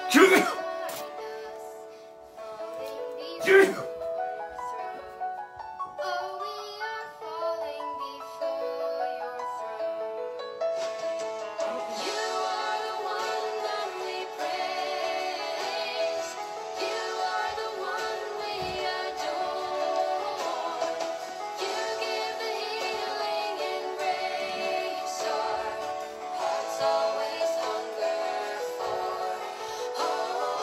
Always hunger for. Oh,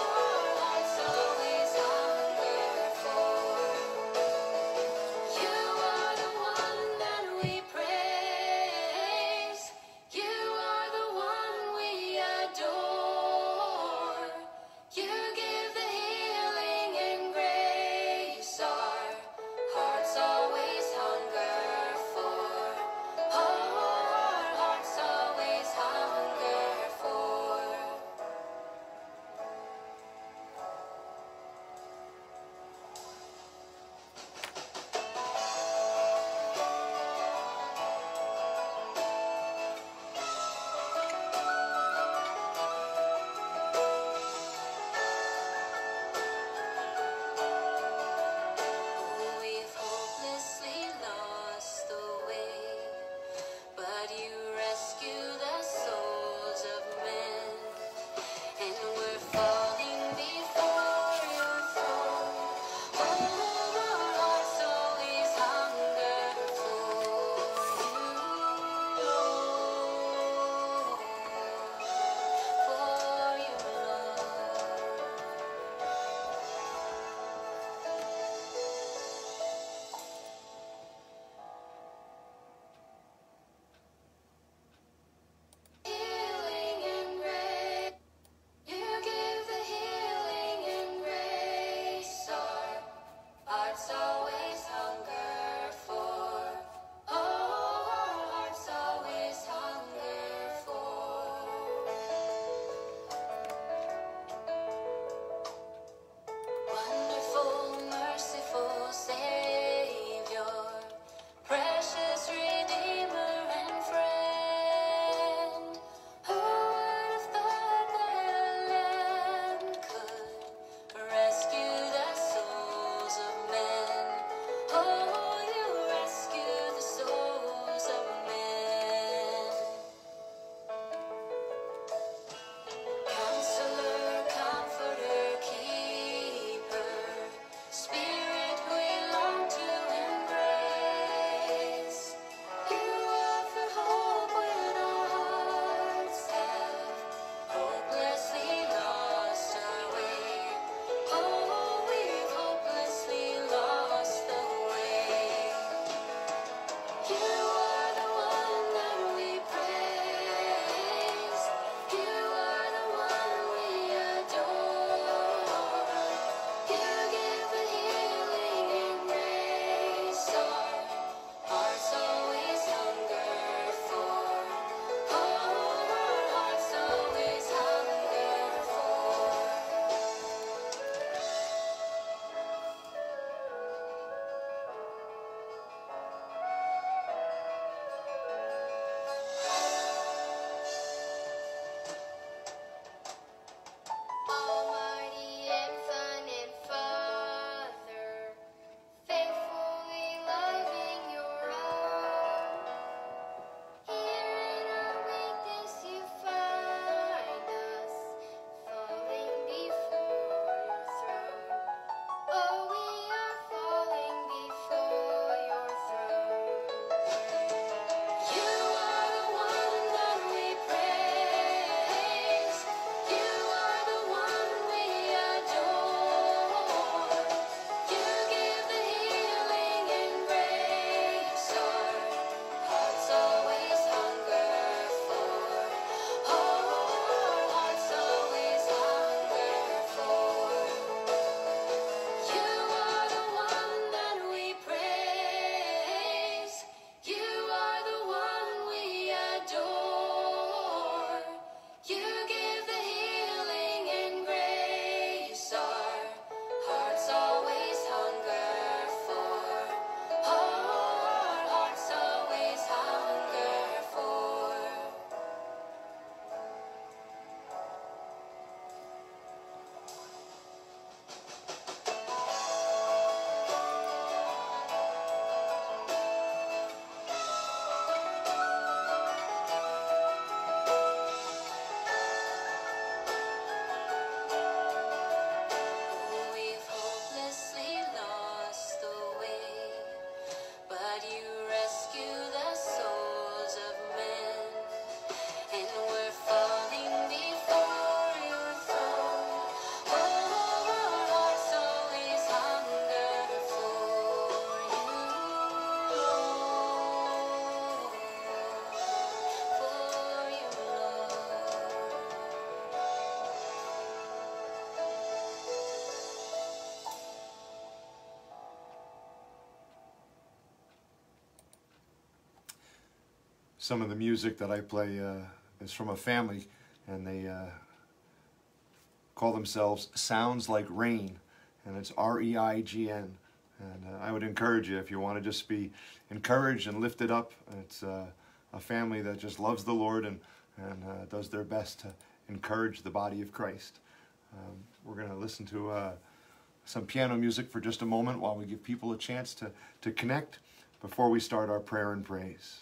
some of the music that I play is from a family, and they call themselves Sounds Like Rain, and it's R-E-I-G-N. And I would encourage you, if you want to just be encouraged and lifted up. It's a family that just loves the Lord and does their best to encourage the body of Christ. We're going to listen to some piano music for just a moment while we give people a chance to connect before we start our prayer and praise.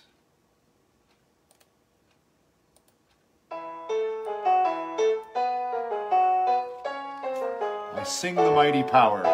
I sing the mighty power.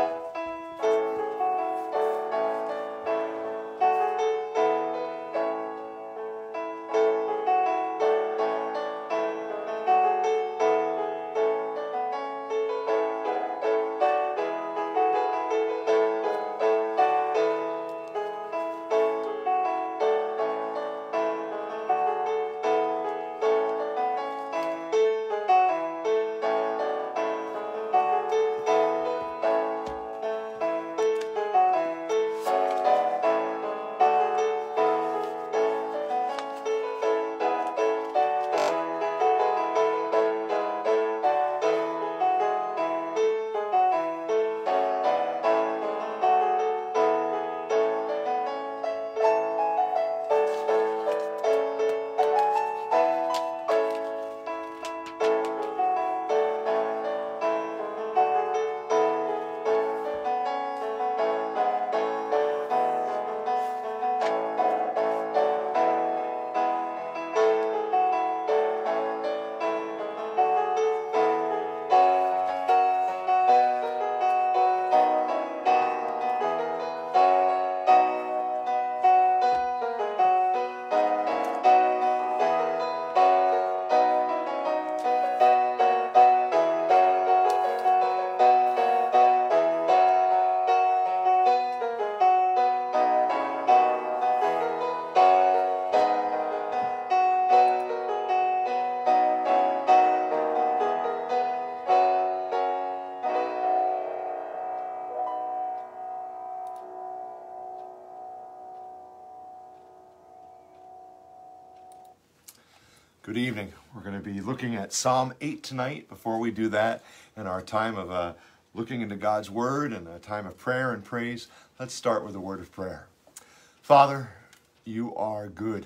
Good evening. We're going to be looking at Psalm 8 tonight. Before we do that, in our time of looking into God's Word and a time of prayer and praise, let's start with a word of prayer. Father, you are good.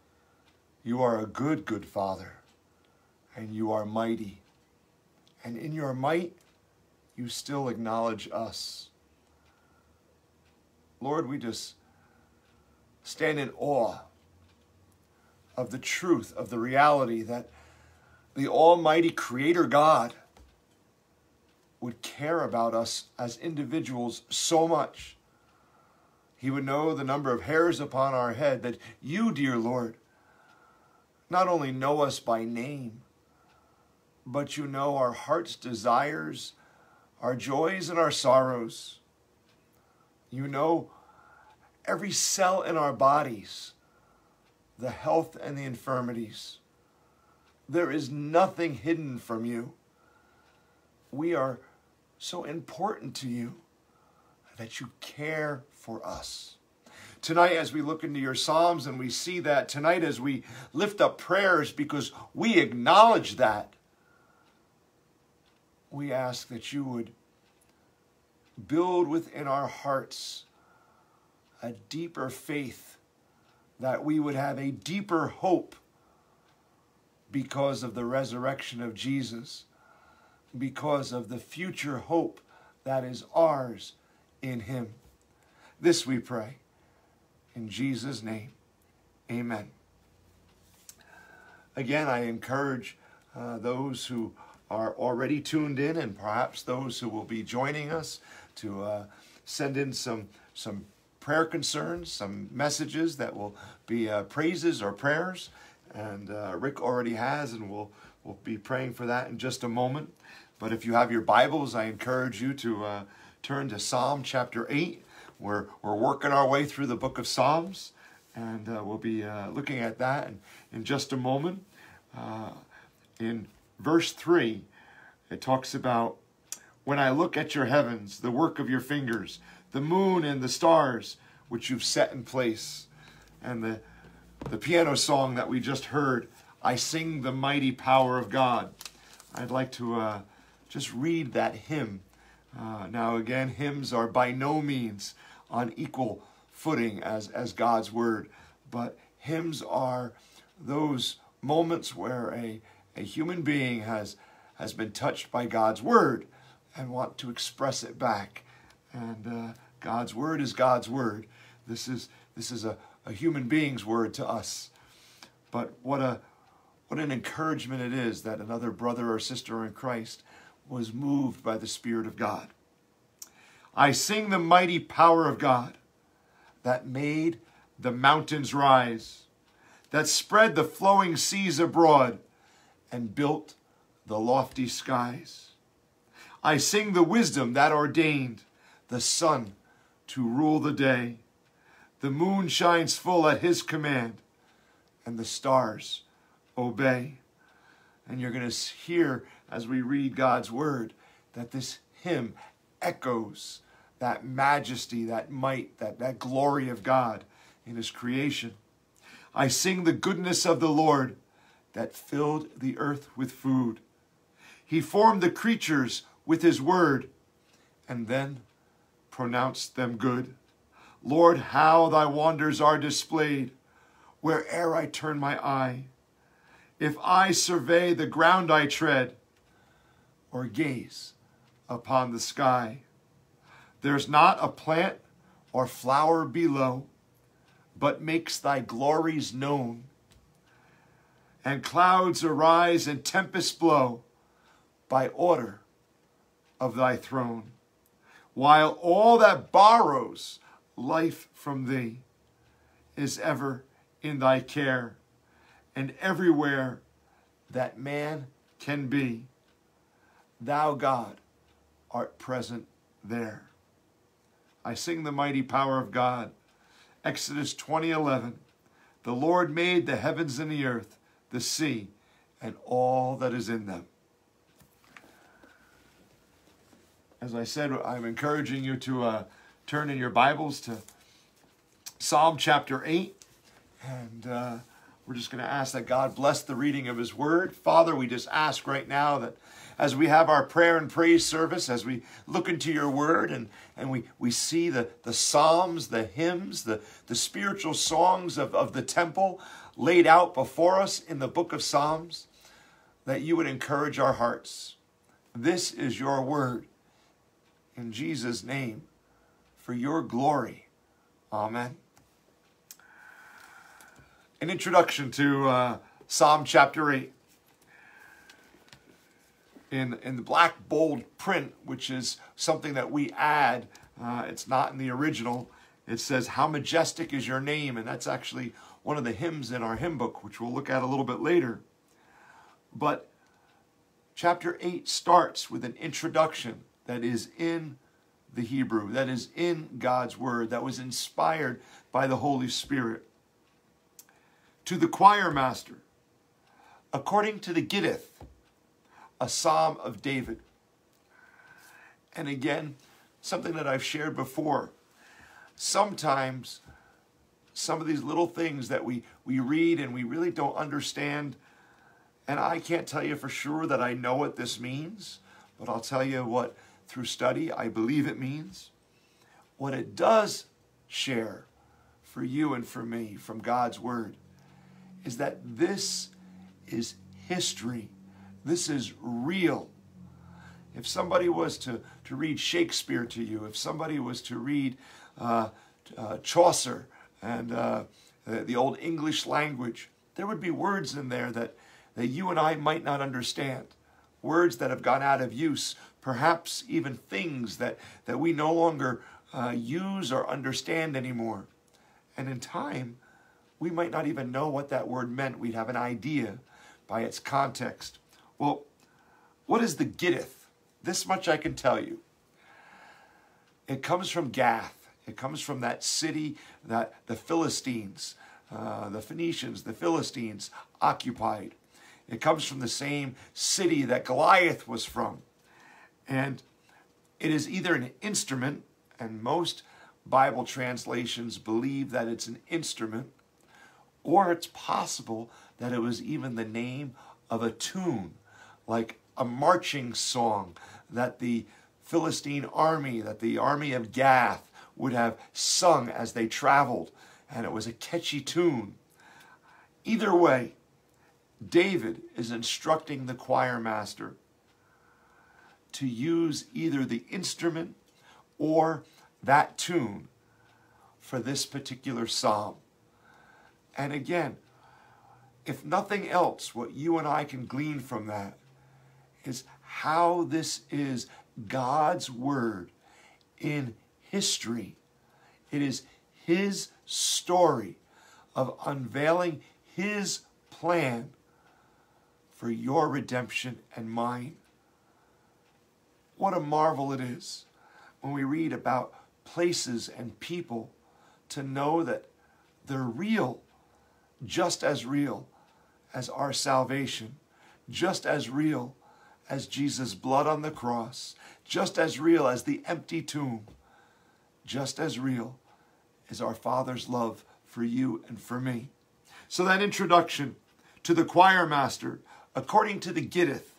You are a good, good Father, and you are mighty. And in your might, you still acknowledge us. Lord, we just stand in awe of the truth, of the reality that the Almighty Creator God would care about us as individuals so much. He would know the number of hairs upon our head, that you, dear Lord, not only know us by name, but you know our heart's desires, our joys and our sorrows. You know every cell in our bodies, the health and the infirmities. There is nothing hidden from you. We are so important to you that you care for us. Tonight, as we look into your Psalms and we see that, tonight as we lift up prayers because we acknowledge that, we ask that you would build within our hearts a deeper faith, that we would have a deeper hope because of the resurrection of Jesus, because of the future hope that is ours in him. This we pray in Jesus' name. Amen. Again, I encourage those who are already tuned in and perhaps those who will be joining us to send in some prayer concerns, some messages that will be praises or prayers. And Rick already has, and we'll be praying for that in just a moment. But if you have your Bibles, I encourage you to turn to Psalm chapter 8. We're working our way through the book of Psalms, and we'll be looking at that in just a moment. In verse 3, it talks about, when I look at your heavens, the work of your fingers, the moon and the stars which you've set in place. And the the piano song that we just heard, I Sing the Mighty Power of God. I'd like to just read that hymn. Now again, hymns are by no means on equal footing as God's Word, but hymns are those moments where a human being has been touched by God's Word and want to express it back. And God's Word is God's Word. This is a human being's word to us. But what an encouragement it is that another brother or sister in Christ was moved by the Spirit of God. I sing the mighty power of God that made the mountains rise, that spread the flowing seas abroad and built the lofty skies. I sing the wisdom that ordained the sun to rule the day. The moon shines full at his command, and the stars obey. And you're going to hear as we read God's word that this hymn echoes that majesty, that might, that glory of God in his creation. I sing the goodness of the Lord that filled the earth with food. He formed the creatures with his word and then pronounced them good. Lord, how thy wonders are displayed where'er I turn my eye. If I survey the ground I tread or gaze upon the sky, there's not a plant or flower below, but makes thy glories known. And clouds arise and tempests blow by order of thy throne, while all that borrows life from thee is ever in thy care, and everywhere that man can be, thou, God, art present there. I sing the mighty power of God. Exodus 20:11. The Lord made the heavens and the earth, the sea, and all that is in them. As I said, I'm encouraging you to turn in your Bibles to Psalm chapter 8. And we're just going to ask that God bless the reading of his word. Father, we just ask right now that as we have our prayer and praise service, as we look into your word and we see the psalms, the hymns, the spiritual songs of the temple laid out before us in the book of Psalms, that you would encourage our hearts. This is your word. In Jesus' name, for your glory. Amen. An introduction to Psalm chapter 8. In the black bold print, which is something that we add, it's not in the original, it says, "How majestic is your name," and that's actually one of the hymns in our hymn book, which we'll look at a little bit later. But chapter 8 starts with an introduction that is in the Hebrew, that is in God's word, that was inspired by the Holy Spirit. To the choir master, according to the Gittith, a psalm of David. And again, something that I've shared before. Sometimes some of these little things that we read and we really don't understand, and I can't tell you for sure that I know what this means, but I'll tell you what, through study, I believe it means. What it does share for you and for me from God's word is that this is history. This is real. If somebody was to read Shakespeare to you, if somebody was to read Chaucer and the Old English language, there would be words in there that you and I might not understand. Words that have gone out of use, perhaps even things that we no longer use or understand anymore. And in time, we might not even know what that word meant. We'd have an idea by its context. Well, what is the Gittith? This much I can tell you. It comes from Gath. It comes from that city that the Philistines, the Phoenicians, the Philistines occupied. It comes from the same city that Goliath was from. And it is either an instrument, and most Bible translations believe that it's an instrument, Or it's possible that it was even the name of a tune, like a marching song that the Philistine army, that the army of Gath would have sung as they traveled, and it was a catchy tune. Either way, David is instructing the choir master to use either the instrument or that tune for this particular psalm. And again, if nothing else, what you and I can glean from that is how this is God's word in history. It is his story of unveiling his plan for your redemption and mine. What a marvel it is when we read about places and people to know that they're real, just as real as our salvation, just as real as Jesus' blood on the cross, just as real as the empty tomb, just as real as our Father's love for you and for me. So that introduction to the choir master, according to the Gittith,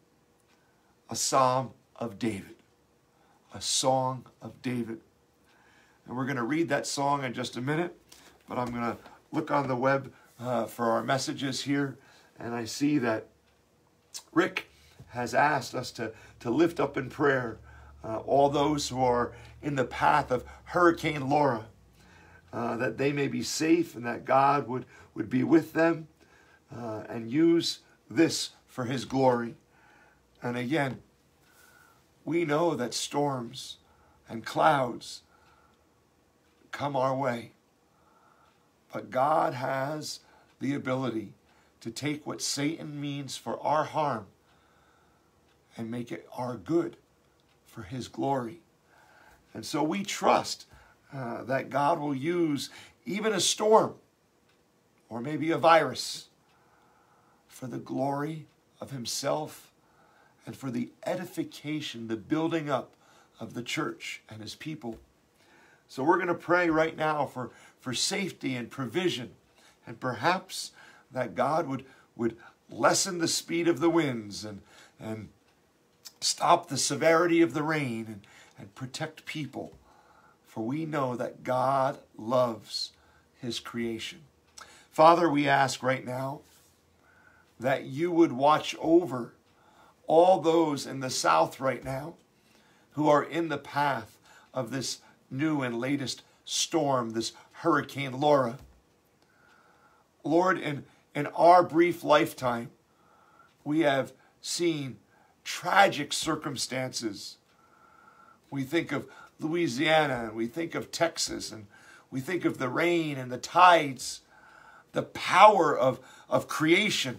a psalm of David, a song of David. And we're going to read that song in just a minute, but I'm going to look on the web for our messages here, and I see that Rick has asked us to lift up in prayer all those who are in the path of Hurricane Laura, that they may be safe and that God would be with them and use this for his glory. And again, we know that storms and clouds come our way, but God has the ability to take what Satan means for our harm and make it our good for his glory. And so we trust that God will use even a storm or maybe a virus for the glory of himself and for the edification, the building up of the church and his people. So we're going to pray right now for safety and provision, and perhaps that God would lessen the speed of the winds and stop the severity of the rain and protect people. For we know that God loves his creation. Father, we ask right now that you would watch over all those in the south right now who are in the path of this new and latest storm, this Hurricane Laura. Lord, in our brief lifetime, we have seen tragic circumstances. We think of Louisiana, and we think of Texas, and we think of the rain and the tides, the power of creation,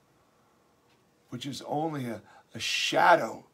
which is only a shadow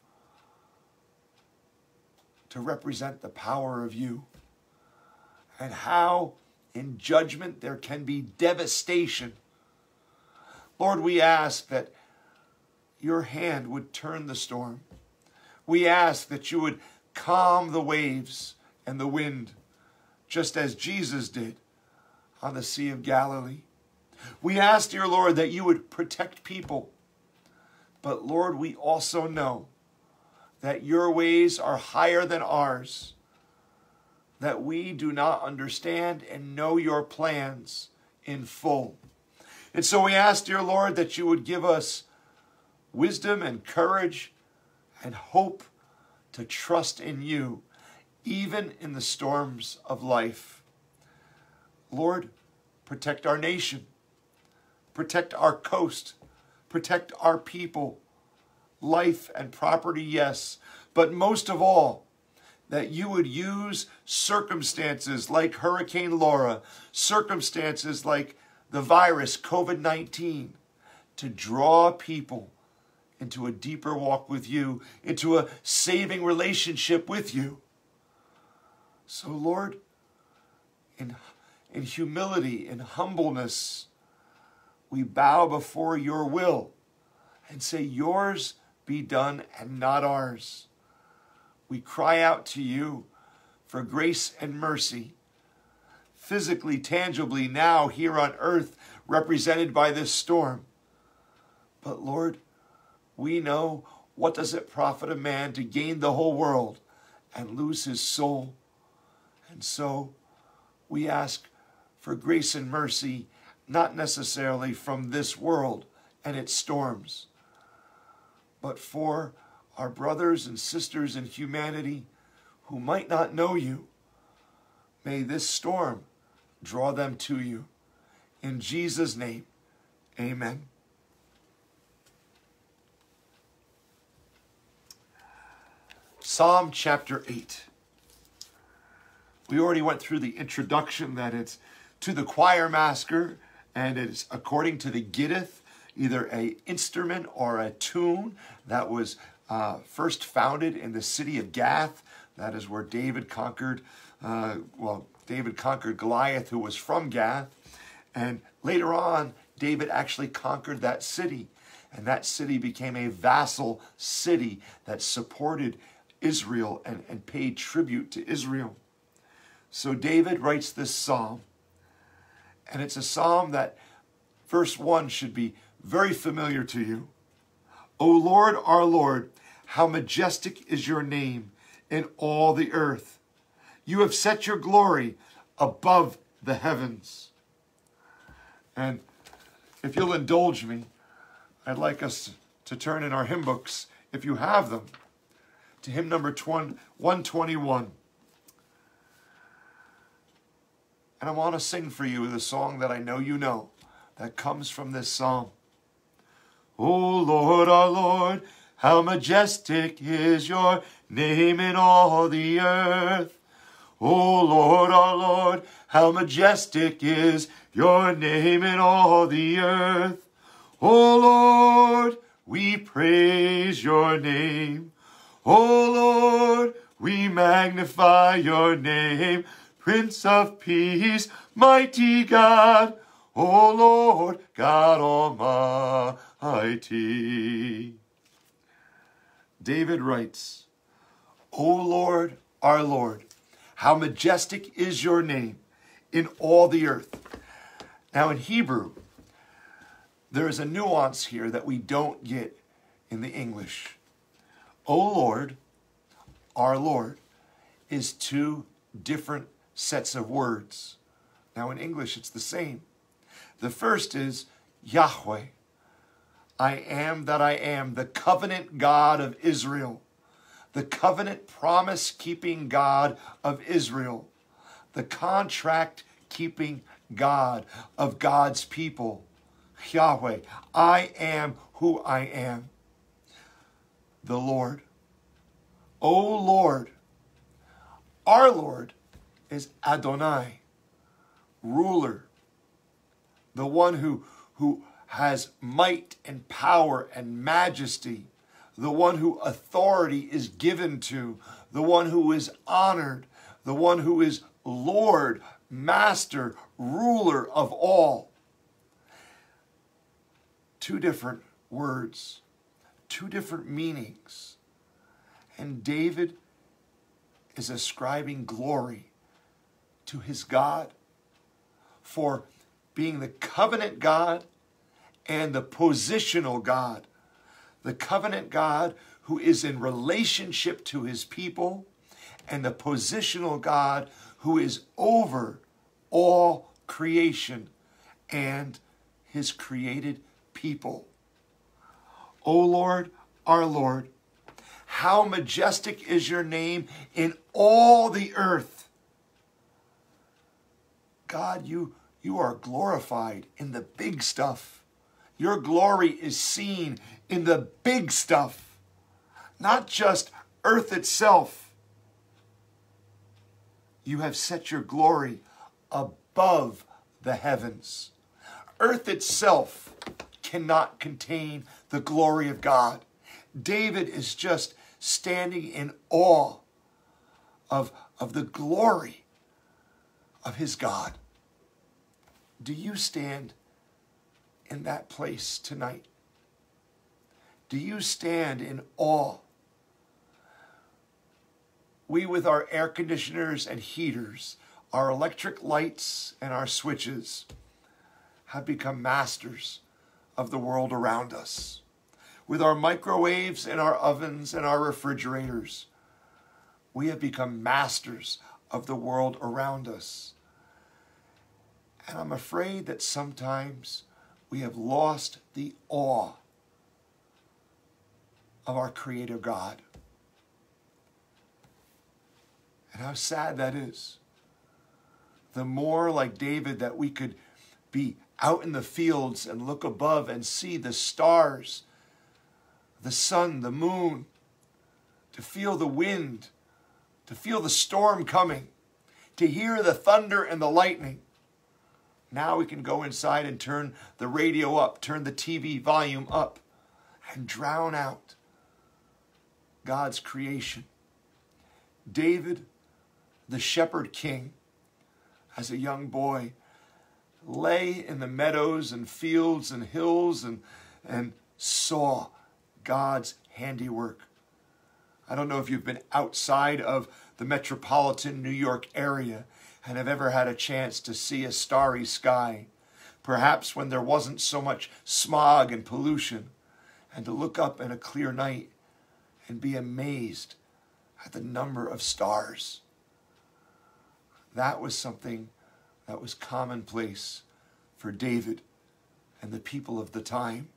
to represent the power of you, and how in judgment there can be devastation. Lord, we ask that your hand would turn the storm. We ask that you would calm the waves and the wind, just as Jesus did on the Sea of Galilee. We ask, dear Lord, that you would protect people. But Lord, we also know that your ways are higher than ours, that we do not understand and know your plans in full. And so we ask, dear Lord, that you would give us wisdom and courage and hope to trust in you, even in the storms of life. Lord, protect our nation, protect our coast, protect our people, life and property, yes, but most of all, that you would use circumstances like Hurricane Laura, circumstances like the virus, COVID-19, to draw people into a deeper walk with you, into a saving relationship with you. So, Lord, in humility, in humbleness, we bow before your will and say, yours be done and not ours. We cry out to you for grace and mercy. physically, tangibly now here on earth, represented by this storm. But Lord, we know, what does it profit a man to gain the whole world and lose his soul? And so we ask for grace and mercy, not necessarily from this world and its storms, but for our brothers and sisters in humanity who might not know you. May this storm draw them to you. In Jesus' name, amen. Psalm chapter 8. We already went through the introduction that it's to the choir master, and it's according to the Gittith, either an instrument or a tune that was first founded in the city of Gath. That is where David conquered, David conquered Goliath, who was from Gath. And later on, David actually conquered that city. And that city became a vassal city that supported Israel and paid tribute to Israel. So David writes this psalm. And it's a psalm that verse 1 should be very familiar to you. O Lord, our Lord, how majestic is your name in all the earth. You have set your glory above the heavens. And if you'll indulge me, I'd like us to turn in our hymn books, if you have them, to hymn number 121. And I want to sing for you the song that I know you know, that comes from this psalm. O Lord, our Lord, how majestic is your name in all the earth. O Lord, our Lord, how majestic is your name in all the earth. O Lord, we praise your name. O Lord, we magnify your name. Prince of Peace, mighty God, O Lord, God Almighty. David writes, O Lord, our Lord, how majestic is your name in all the earth. Now in Hebrew, there is a nuance here that we don't get in the English. O Lord, our Lord, is two different sets of words. Now in English, it's the same. The first is Yahweh. I am that I am, the covenant God of Israel, the covenant promise-keeping God of Israel, the contract-keeping God of God's people. Yahweh, I am who I am. The Lord. O Lord, our Lord is Adonai, ruler, the one who has might and power and majesty, the one who authority is given to, the one who is honored, the one who is Lord, Master, ruler of all. Two different words, two different meanings. And David is ascribing glory to his God for being the covenant God and the positional God. The covenant God who is in relationship to his people, and the positional God who is over all creation and his created people. O Lord, our Lord, how majestic is your name in all the earth. God, you are glorified in the big stuff. Your glory is seen in the big stuff, not just earth itself. You have set your glory above the heavens. Earth itself cannot contain the glory of God. David is just standing in awe of the glory of his God. Do you stand in that place tonight? Do you stand in awe? We with our air conditioners and heaters Our electric lights and our switches have become masters of the world around us. With our microwaves and our ovens and our refrigerators, we have become masters of the world around us. And I'm afraid that sometimes we have lost the awe of our Creator God. And how sad that is. The more like David that we could be out in the fields and look above and see the stars, the sun, the moon, to feel the wind, to feel the storm coming, to hear the thunder and the lightning. Now we can go inside and turn the radio up, turn the TV volume up, and drown out God's creation. David, the shepherd king, as a young boy, lay in the meadows and fields and hills and saw God's handiwork. I don't know if you've been outside of the metropolitan New York area and have ever had a chance to see a starry sky, perhaps when there wasn't so much smog and pollution, and to look up in a clear night and be amazed at the number of stars. That was something that was commonplace for David and the people of the time.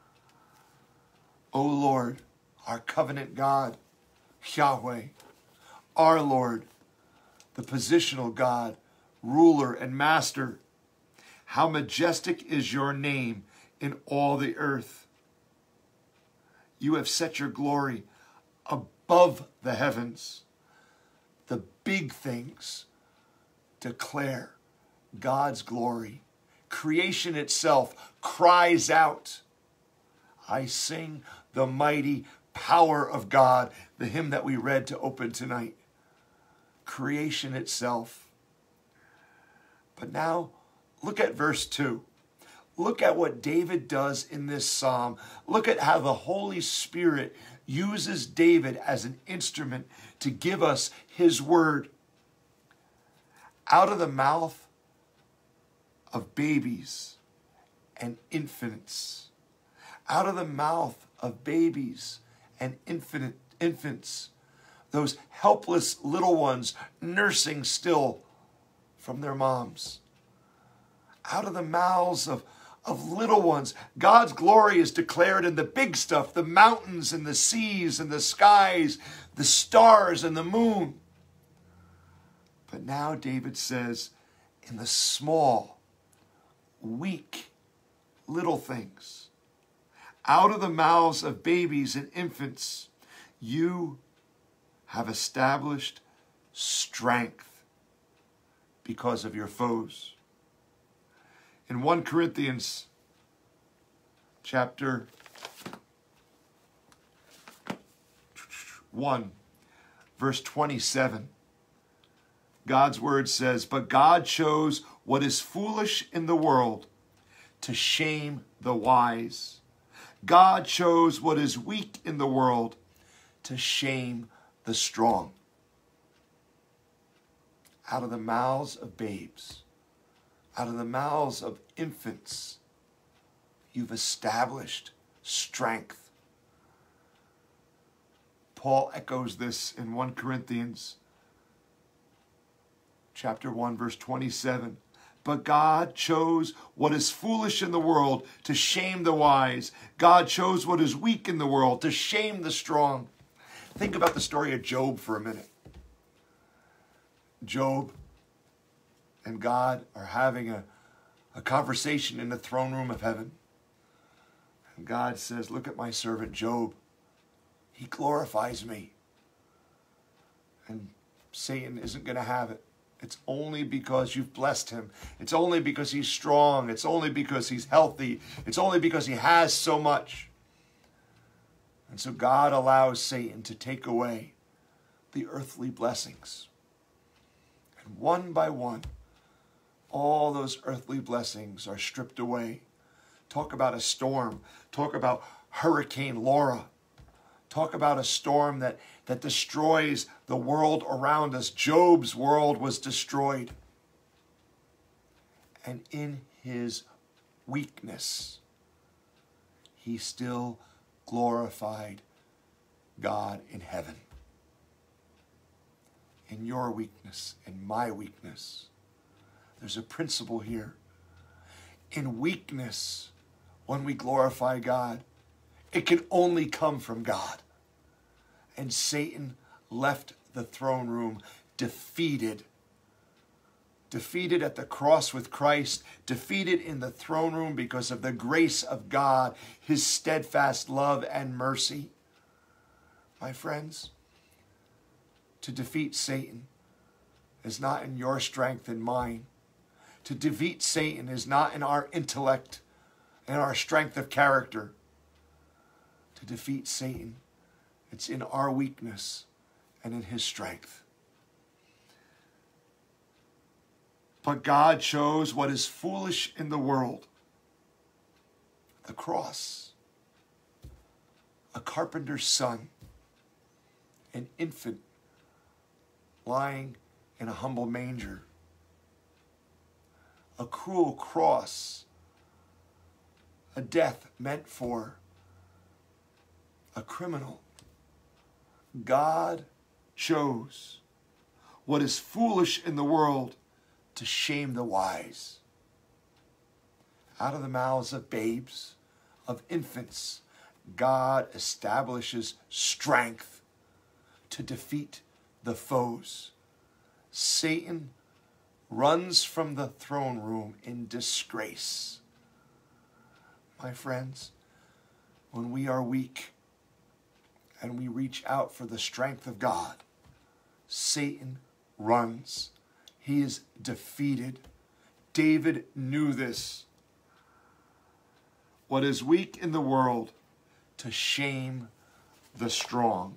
O Lord, our covenant God, Yahweh, our Lord, the positional God, ruler and master, how majestic is your name in all the earth. You have set your glory above the heavens. The big things declare God's glory. Creation itself cries out. I sing the mighty power of God, the hymn that we read to open tonight. Creation itself. But now, look at verse 2. Look at what David does in this psalm. Look at how the Holy Spirit uses David as an instrument to give us his word. Out of the mouth of babies and infants, out of the mouth of babies and infants, those helpless little ones nursing still from their moms, out of the mouths of little ones, God's glory is declared in the big stuff, the mountains and the seas and the skies, the stars and the moon. But now David says, in the small, weak, little things, out of the mouths of babies and infants, you have established strength because of your foes. In 1 Corinthians chapter 1, verse 27, God's word says, but God chose what is foolish in the world to shame the wise. God chose what is weak in the world to shame the strong. Out of the mouths of babes, out of the mouths of infants, you've established strength. Paul echoes this in 1 Corinthians chapter 1, verse 27. But God chose what is foolish in the world to shame the wise. God chose what is weak in the world to shame the strong. Think about the story of Job for a minute. Job and God are having a conversation in the throne room of heaven. And God says, look at my servant Job. He glorifies me. And Satan isn't going to have it. It's only because you've blessed him. It's only because he's strong. It's only because he's healthy. It's only because he has so much. And so God allows Satan to take away the earthly blessings. And one by one, all those earthly blessings are stripped away. Talk about a storm. Talk about Hurricane Laura. Talk about a storm that destroys the world around us. Job's world was destroyed. And in his weakness, he still glorified God in heaven. In your weakness, in my weakness, there's a principle here. In weakness, when we glorify God, it can only come from God. And Satan left the throne room defeated. Defeated at the cross with Christ, defeated in the throne room because of the grace of God, his steadfast love and mercy. My friends, to defeat Satan is not in your strength and mine. To defeat Satan is not in our intellect and our strength of character. To defeat Satan, it's in our weakness and in his strength. But God chose what is foolish in the world, the cross, a carpenter's son, an infant lying in a humble manger, a cruel cross, a death meant for a criminal. God chose what is foolish in the world to shame the wise. Out of the mouths of babes, of infants, God establishes strength to defeat the foes. Satan runs from the throne room in disgrace. My friends, when we are weak and we reach out for the strength of God, Satan runs. He is defeated. David knew this. What is weak in the world to shame the strong.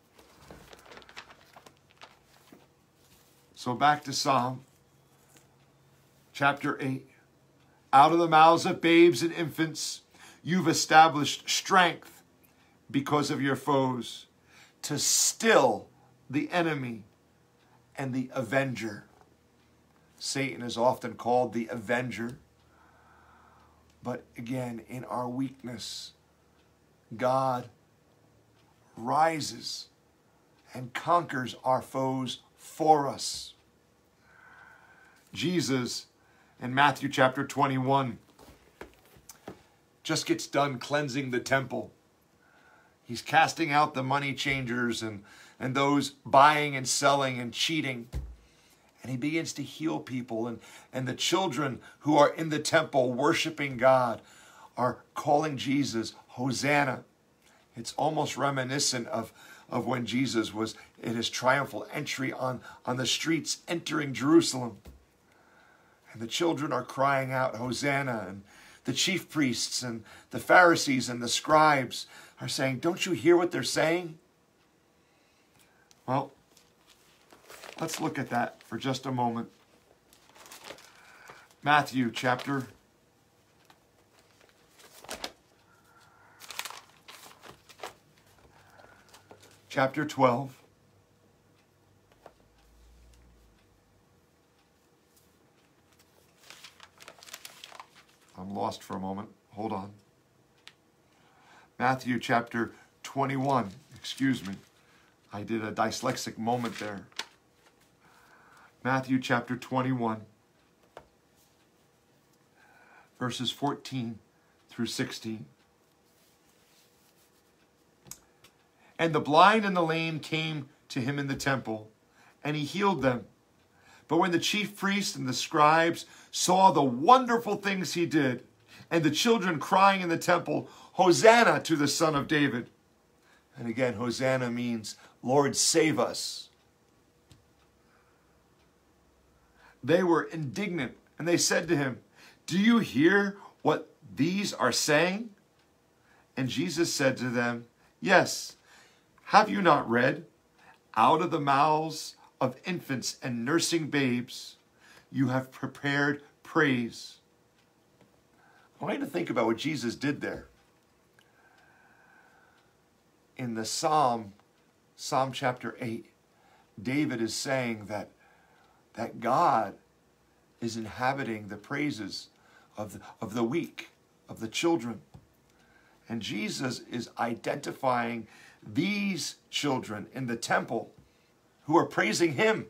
So back to Psalm chapter 8. Out of the mouths of babes and infants, you've established strength because of your foes, to still the enemy and the avenger. Satan is often called the avenger. But again, in our weakness, God rises and conquers our foes for us. Jesus, in Matthew chapter 21, just gets done cleansing the temple. He's casting out the money changers and those buying and selling and cheating. And he begins to heal people. And the children who are in the temple worshiping God are calling Jesus Hosanna. It's almost reminiscent of when Jesus was in his triumphal entry on the streets entering Jerusalem. And the children are crying out, Hosanna. And the chief priests and the Pharisees and the scribes are saying, don't you hear what they're saying? Well, let's look at that for just a moment. Matthew chapter 12. I'm lost for a moment. Hold on. Matthew chapter 21. Excuse me. I did a dyslexic moment there. Matthew chapter 21, verses 14 through 16. And the blind and the lame came to him in the temple, and he healed them. But when the chief priests and the scribes saw the wonderful things he did, and the children crying in the temple, Hosanna to the Son of David. And again, Hosanna means, Lord, save us. They were indignant, and they said to him, do you hear what these are saying? And Jesus said to them, yes. Have you not read, out of the mouths of infants and nursing babes, you have prepared praise. I want you to think about what Jesus did there. In the Psalm chapter 8, David is saying that God is inhabiting the praises of the weak, of the children. And Jesus is identifying these children in the temple who are praising him.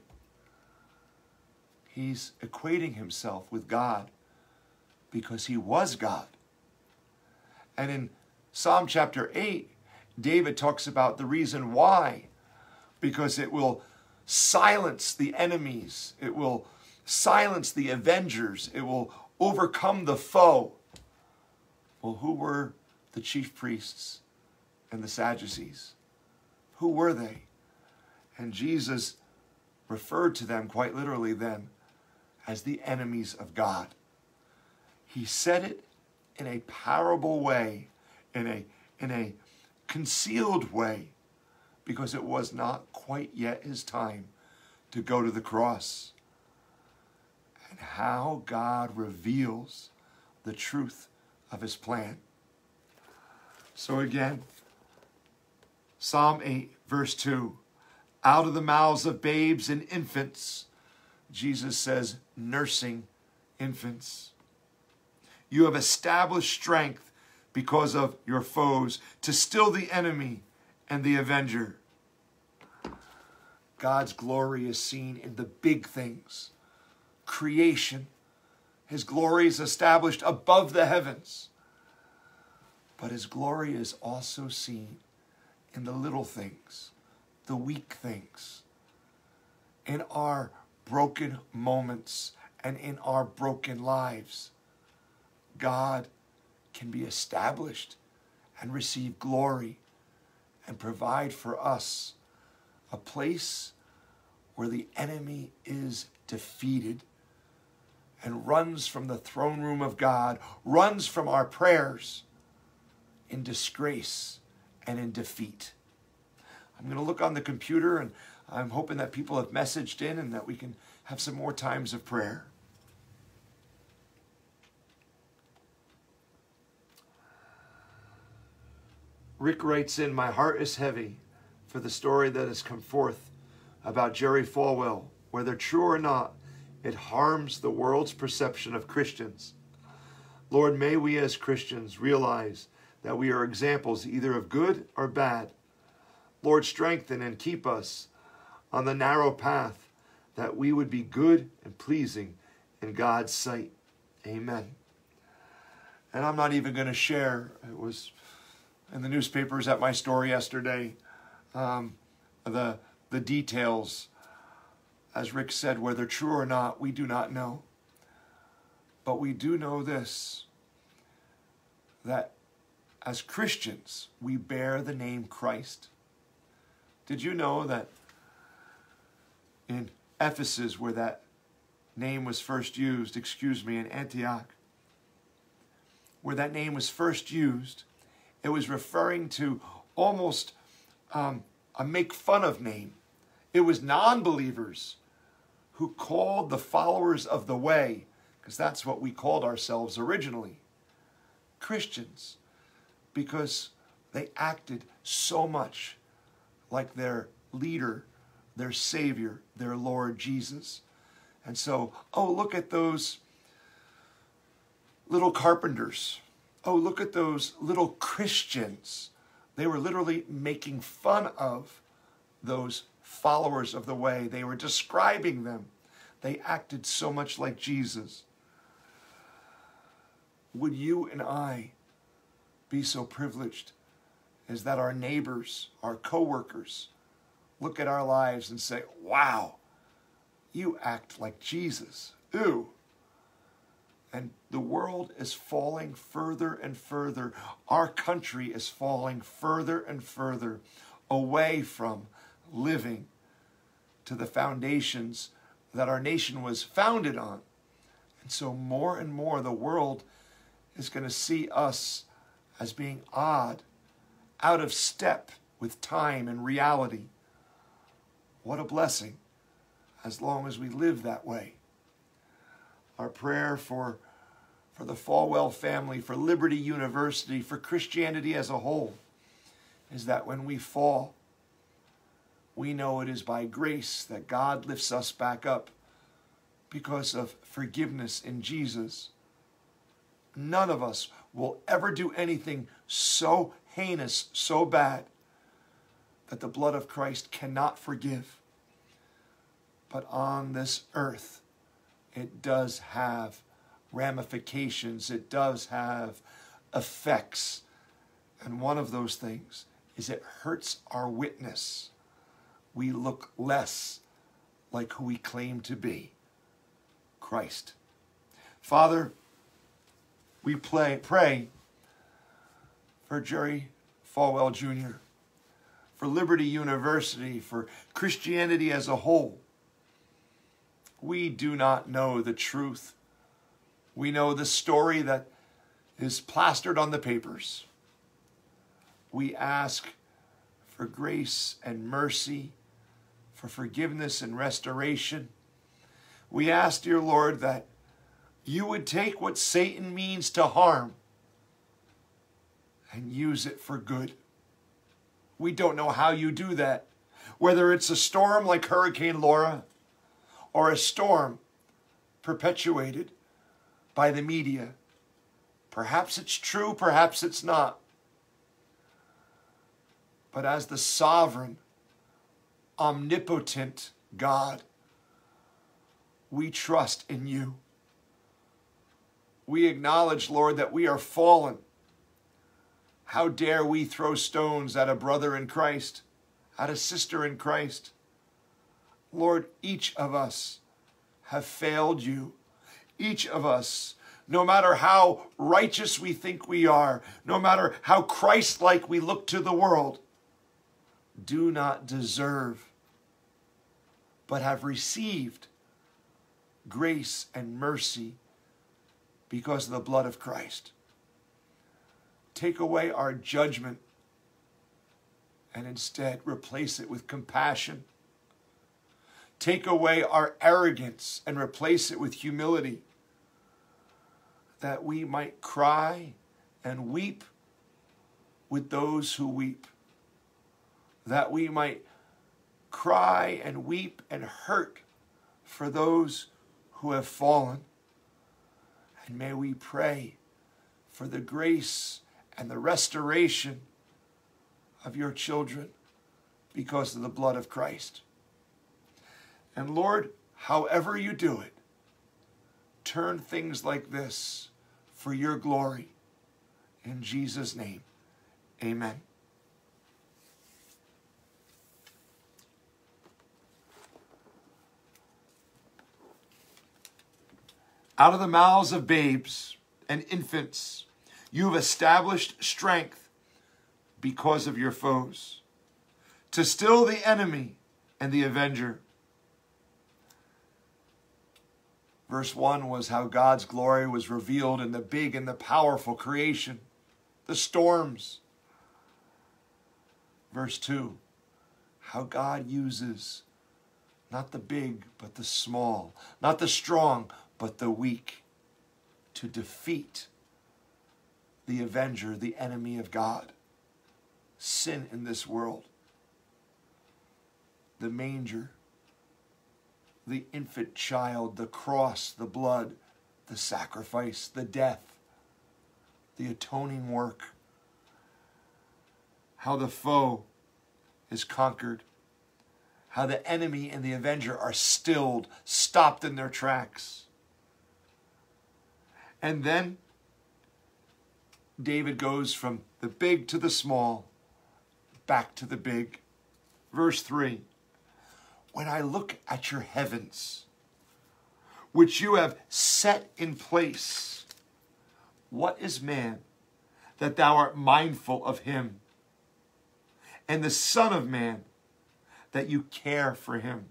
He's equating himself with God because he was God. And in Psalm chapter 8, David talks about the reason why. Because it will silence the enemies. It will silence the avengers. It will overcome the foe. Well, who were the chief priests and the Sadducees? Who were they? And Jesus referred to them quite literally then as the enemies of God. He said it in a parable way, in a concealed way, because it was not quite yet his time to go to the cross. And how God reveals the truth of his plan. So again, Psalm 8, verse 2, out of the mouths of babes and infants, Jesus says, nursing infants. You have established strength because of your foes to still the enemy and the avenger. God's glory is seen in the big things. Creation. His glory is established above the heavens. But his glory is also seen in the little things, the weak things, in our broken moments and in our broken lives. God can be established and receive glory and provide for us a place where the enemy is defeated and runs from the throne room of God, runs from our prayers in disgrace and in defeat. I'm going to look on the computer, and I'm hoping that people have messaged in and that we can have some more times of prayer. Rick writes in, my heart is heavy for the story that has come forth about Jerry Falwell. Whether true or not, it harms the world's perception of Christians. Lord, may we as Christians realize that we are examples either of good or bad. Lord, strengthen and keep us on the narrow path that we would be good and pleasing in God's sight. Amen. And I'm not even going to share, it was in the newspapers at my store yesterday, the details. As Rick said, whether true or not, we do not know. But we do know this, that as Christians, we bear the name Christ. Did you know that in Ephesus, where that name was first used, in Antioch, where that name was first used, it was referring to almost a make fun of name. It was non-believers who called the followers of the way, because that's what we called ourselves originally, Christians, because they acted so much like their leader, their Savior, their Lord Jesus. And so, oh, look at those little carpenters. Oh, look at those little Christians. They were literally making fun of those followers of the way. They were describing them. They acted so much like Jesus. Would you and I be so privileged as that our neighbors, our co-workers, look at our lives and say, wow, you act like Jesus. Ooh. And the world is falling further and further. Our country is falling further and further away from living to the foundations that our nation was founded on. And so more and more the world is going to see us as being odd, out of step with time and reality. What a blessing, as long as we live that way. Our prayer for the Falwell family, for Liberty University, for Christianity as a whole, is that when we fall, we know it is by grace that God lifts us back up, because of forgiveness in Jesus. None of us will ever do anything so heinous, so bad, that the blood of Christ cannot forgive. But on this earth, it does have ramifications. It does have effects. And one of those things is it hurts our witness. We look less like who we claim to be, Christ. Father, we pray for Jerry Falwell Jr., for Liberty University, for Christianity as a whole. We do not know the truth. We know the story that is plastered on the papers. We ask for grace and mercy, for forgiveness and restoration. We ask, dear Lord, that you would take what Satan means to harm and use it for good. We don't know how you do that. Whether it's a storm like Hurricane Laura or a storm perpetuated by the media. Perhaps it's true, perhaps it's not. But as the sovereign, omnipotent God, we trust in you. We acknowledge, Lord, that we are fallen. How dare we throw stones at a brother in Christ, at a sister in Christ? Lord, each of us have failed you. Each of us, no matter how righteous we think we are, no matter how Christ-like we look to the world, do not deserve, but have received grace and mercy because of the blood of Christ. Take away our judgment and instead replace it with compassion. Take away our arrogance and replace it with humility, that we might cry and weep with those who weep, that we might cry and weep and hurt for those who have fallen. And may we pray for the grace and the restoration of your children because of the blood of Christ. And Lord, however you do it, turn things like this for your glory. In Jesus' name, amen. Out of the mouths of babes and infants, you have established strength because of your foes, to still the enemy and the avenger. Verse 1 was how God's glory was revealed in the big and the powerful creation, the storms. Verse 2, how God uses not the big, but the small, not the strong, but the weak, to defeat the avenger, the enemy of God, sin in this world, the manger, the infant child, the cross, the blood, the sacrifice, the death, the atoning work, how the foe is conquered, how the enemy and the avenger are stilled, stopped in their tracks. And then David goes from the big to the small, back to the big. Verse 3, when I look at your heavens, which you have set in place, what is man that thou art mindful of him? And the Son of Man that you care for him?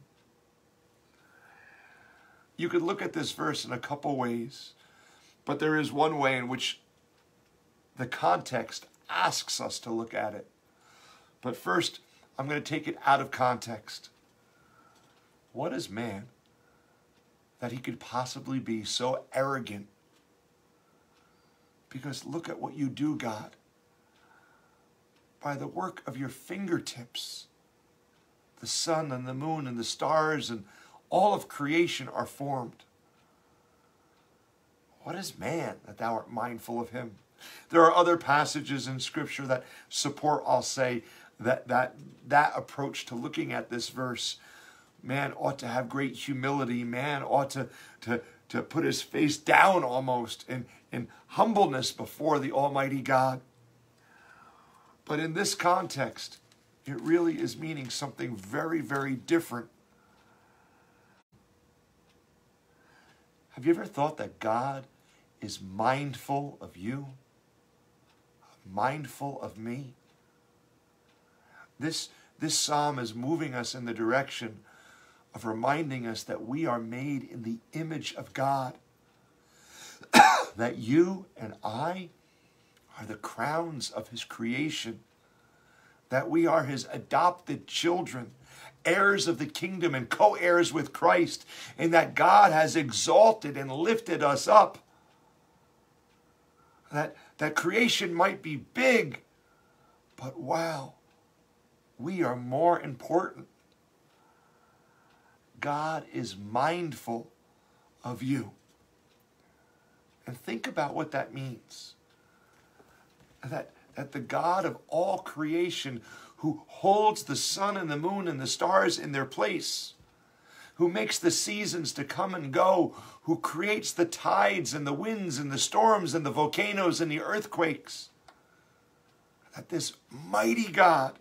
You could look at this verse in a couple ways, but there is one way in which the context asks us to look at it. But first, I'm going to take it out of context. What is man that he could possibly be so arrogant? Because look at what you do, God. By the work of your fingertips, the sun and the moon and the stars and all of creation are formed. What is man that thou art mindful of him? There are other passages in Scripture that support, I'll say, that approach to looking at this verse. Man ought to have great humility. Man ought to put his face down almost in humbleness before the Almighty God. But in this context, it really is meaning something very, very different. Have you ever thought that God is mindful of you? Mindful of me? This psalm is moving us in the direction of reminding us that we are made in the image of God. That you and I are the crowns of his creation. That we are his adopted children, heirs of the kingdom and co-heirs with Christ, and that God has exalted and lifted us up. That creation might be big, but wow, we are more important. God is mindful of you. And think about what that means. That the God of all creation, who holds the sun and the moon and the stars in their place, who makes the seasons to come and go, who creates the tides and the winds and the storms and the volcanoes and the earthquakes, that this mighty God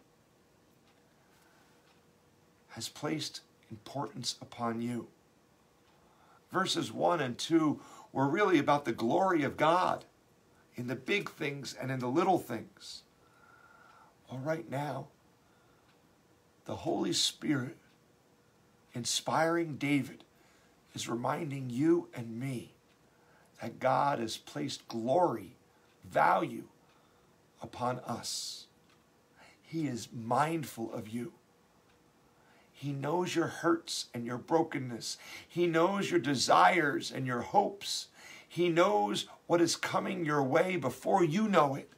has placed importance upon you. Verses 1 and 2 were really about the glory of God in the big things and in the little things. Well, right now, the Holy Spirit, inspiring David, is reminding you and me that God has placed glory, value upon us. He is mindful of you. He knows your hurts and your brokenness. He knows your desires and your hopes. He knows what is coming your way before you know it.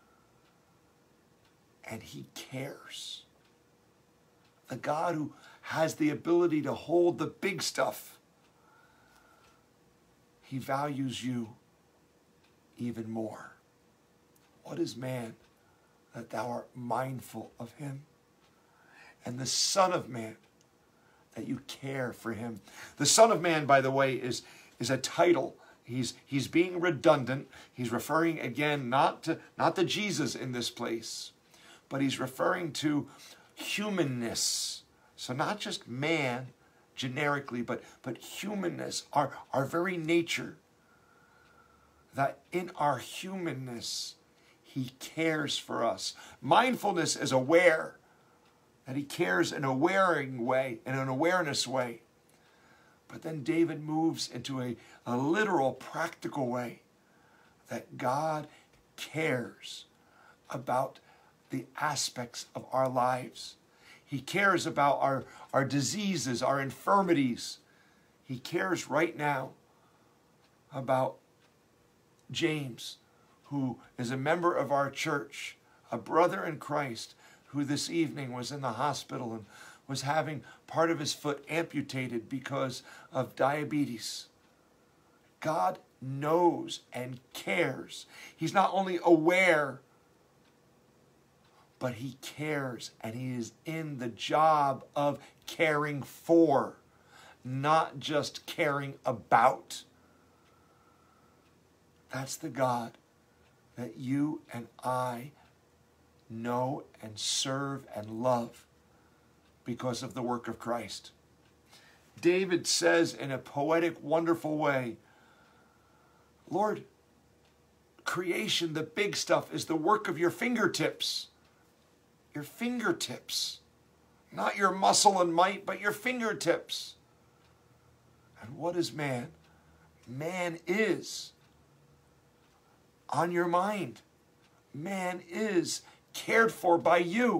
And he cares. The God who has the ability to hold the big stuff, he values you even more. What is man that thou art mindful of him? And the Son of Man, that you care for him. The Son of Man, by the way, is a title. He's being redundant. He's referring again not to Jesus in this place, but he's referring to humanness. So not just man generically, but humanness, our very nature. That in our humanness, he cares for us. Mindfulness is aware. That he cares in a wearing way, in an awareness way. But then David moves into a literal, practical way. That God cares about the aspects of our lives. He cares about our diseases, our infirmities. He cares right now about James, who is a member of our church, a brother in Christ, who this evening was in the hospital and was having part of his foot amputated because of diabetes. God knows and cares. He's not only aware, but he cares, and he is in the job of caring for, not just caring about. That's the God that you and I know and serve and love because of the work of Christ. David says in a poetic, wonderful way, Lord, creation, the big stuff, is the work of your fingertips. Your fingertips. Not your muscle and might, but your fingertips. And what is man? Man is on your mind. Man is cared for by you.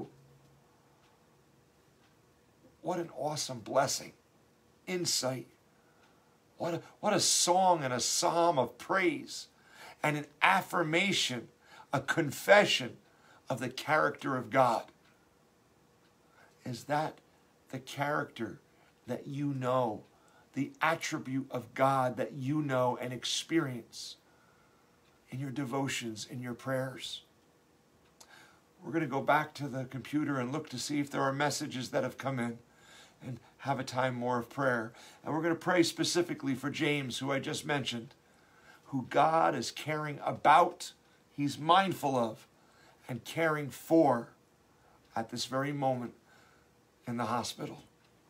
What an awesome blessing. Insight. What a song and a psalm of praise and an affirmation, a confession of the character of God. Is that the character that you know, the attribute of God that you know and experience in your devotions, in your prayers. We're going to go back to the computer and look to see if there are messages that have come in and have a time more of prayer. And we're going to pray specifically for James, who I just mentioned, who God is caring about, he's mindful of, and caring for at this very moment in the hospital.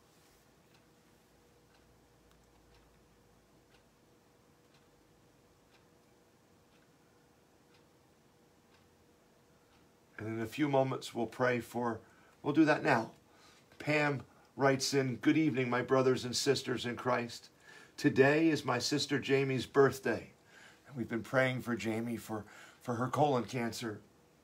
And in a few moments, we'll do that now. Pam writes in, "Good evening, my brothers and sisters in Christ. Today is my sister Jamie's birthday." And we've been praying for Jamie for her colon cancer.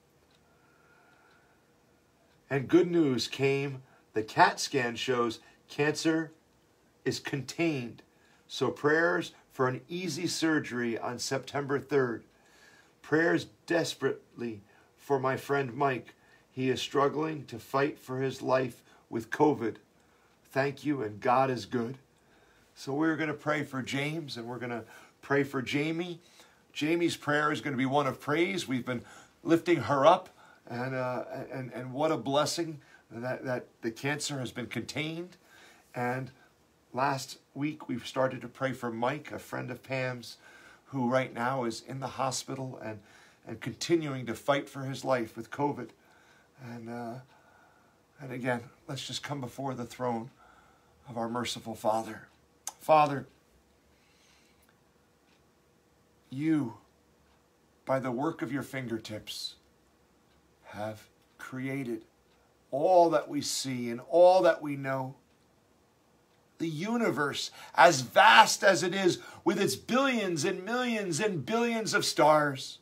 And good news came. The CAT scan shows cancer is contained. So prayers for an easy surgery on September 3rd. Prayers desperately for my friend Mike. He is struggling to fight for his life with COVID. Thank you, and God is good. So we're going to pray for James, and we're going to pray for Jamie. Jamie's prayer is going to be one of praise. We've been lifting her up, and what a blessing that the cancer has been contained. And last week we started to pray for Mike, a friend of Pam's, who right now is in the hospital and continuing to fight for his life with COVID. And again, let's just come before the throne of our merciful Father. Father, you, by the work of your fingertips, have created all that we see and all that we know. The universe, as vast as it is, with its billions and millions and billions of stars.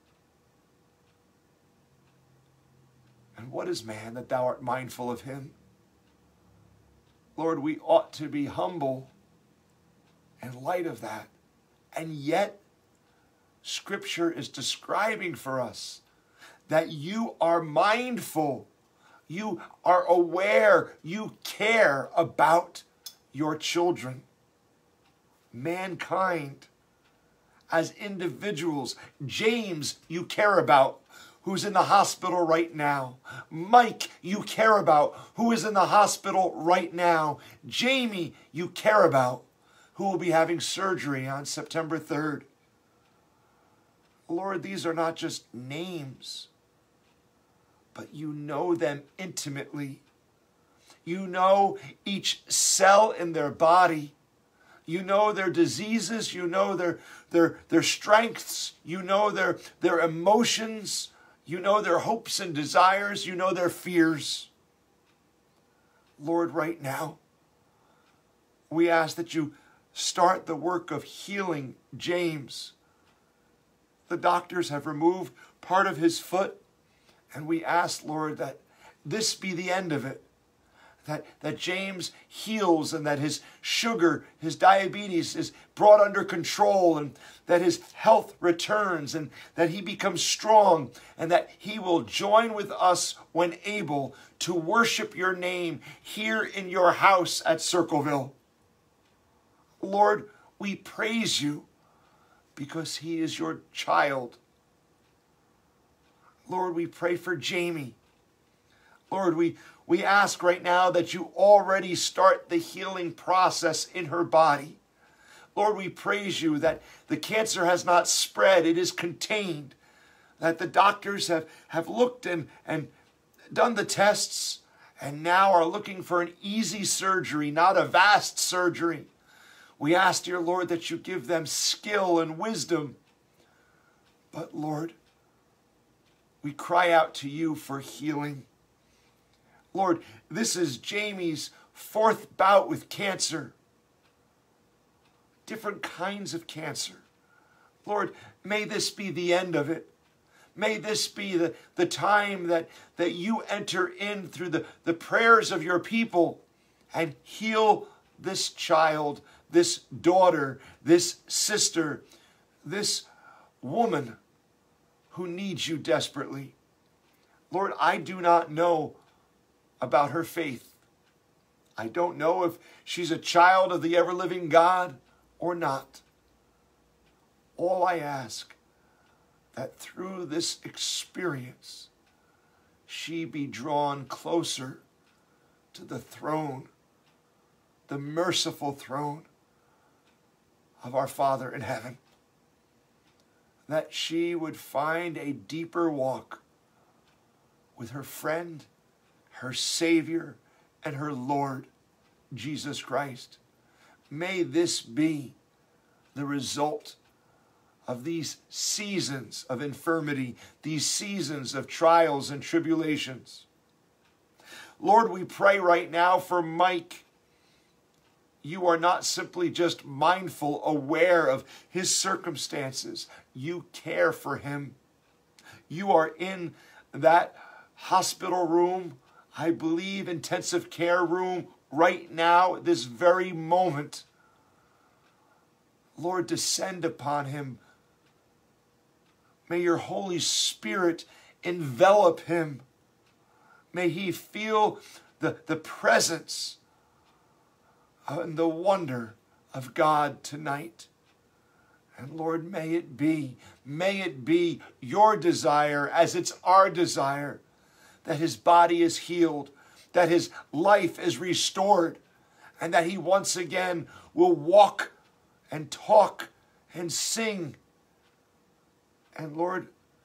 And what is man that thou art mindful of him? Lord, we ought to be humble in light of that. And yet, Scripture is describing for us that you are mindful, you are aware, you care about your children. Mankind, as individuals. James, you care about, who's in the hospital right now. Mike, you care about, who is in the hospital right now. Jamie, you care about, who will be having surgery on September 3rd. Lord, these are not just names, but you know them intimately. You know each cell in their body. You know their diseases. You know their strengths. You know their emotions. You know their hopes and desires. You know their fears. Lord, right now, we ask that you start the work of healing James. The doctors have removed part of his foot, and we ask, Lord, that this be the end of it. That James heals, and that his sugar, his diabetes is brought under control, and that his health returns, and that he becomes strong, and that he will join with us when able to worship your name here in your house at Circleville. Lord, we praise you because he is your child. Lord, we pray for Jamie. Lord, we ask right now that you already start the healing process in her body. Lord, we praise you that the cancer has not spread, it is contained. That the doctors have looked and done the tests and now are looking for an easy surgery, not a vast surgery. We ask, dear Lord, that you give them skill and wisdom. But Lord, we cry out to you for healing. Lord, this is Jamie's 4th bout with cancer. Different kinds of cancer. Lord, may this be the end of it. May this be the time that you enter in through the prayers of your people and heal this child, this daughter, this sister, this woman who needs you desperately. Lord, I do not know about her faith. I don't know if she's a child of the ever-living God or not. All I ask, that through this experience, she be drawn closer to the throne, the merciful throne of our Father in heaven. That she would find a deeper walk with her friend, her Savior, and her Lord, Jesus Christ. May this be the result of these seasons of infirmity, these seasons of trials and tribulations. Lord, we pray right now for Mike. You are not simply just mindful, aware of his circumstances. You care for him. You are in that hospital room, I believe intensive care room right now, at this very moment. Lord, descend upon him. May your Holy Spirit envelop him. May he feel the presence and the wonder of God tonight. And Lord, may it be your desire, as it's our desire, that his body is healed, that his life is restored, and that he once again will walk and talk and sing. And Lord,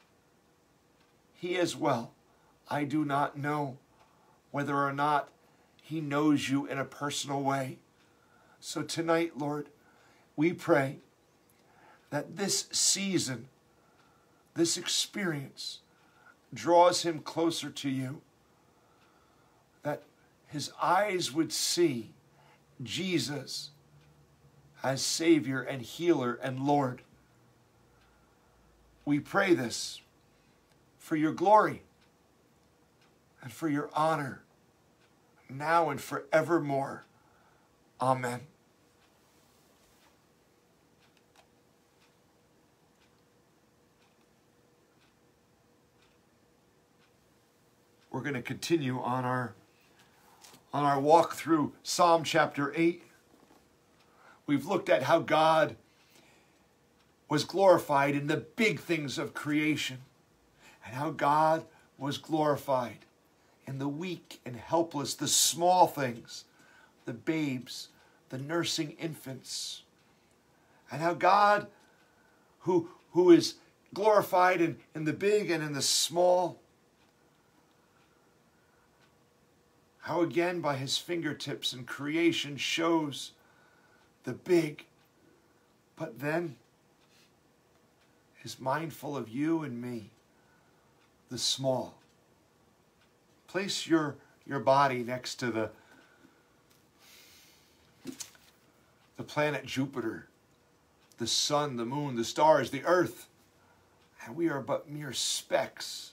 he as well, I do not know whether or not he knows you in a personal way. So tonight, Lord, we pray that this season, this experience, draws him closer to you, that his eyes would see Jesus as Savior and Healer and Lord. We pray this for your glory and for your honor, now and forevermore. Amen. We're going to continue on our walk through Psalm chapter 8. We've looked at how God was glorified in the big things of creation, and how God was glorified in the weak and helpless, the small things, the babes, the nursing infants, and how God, who is glorified in the big and in the small, how again by his fingertips in creation shows the big, but then is mindful of you and me, the small. Place your body next to the planet Jupiter, the sun, the moon, the stars, the earth, and we are but mere specks.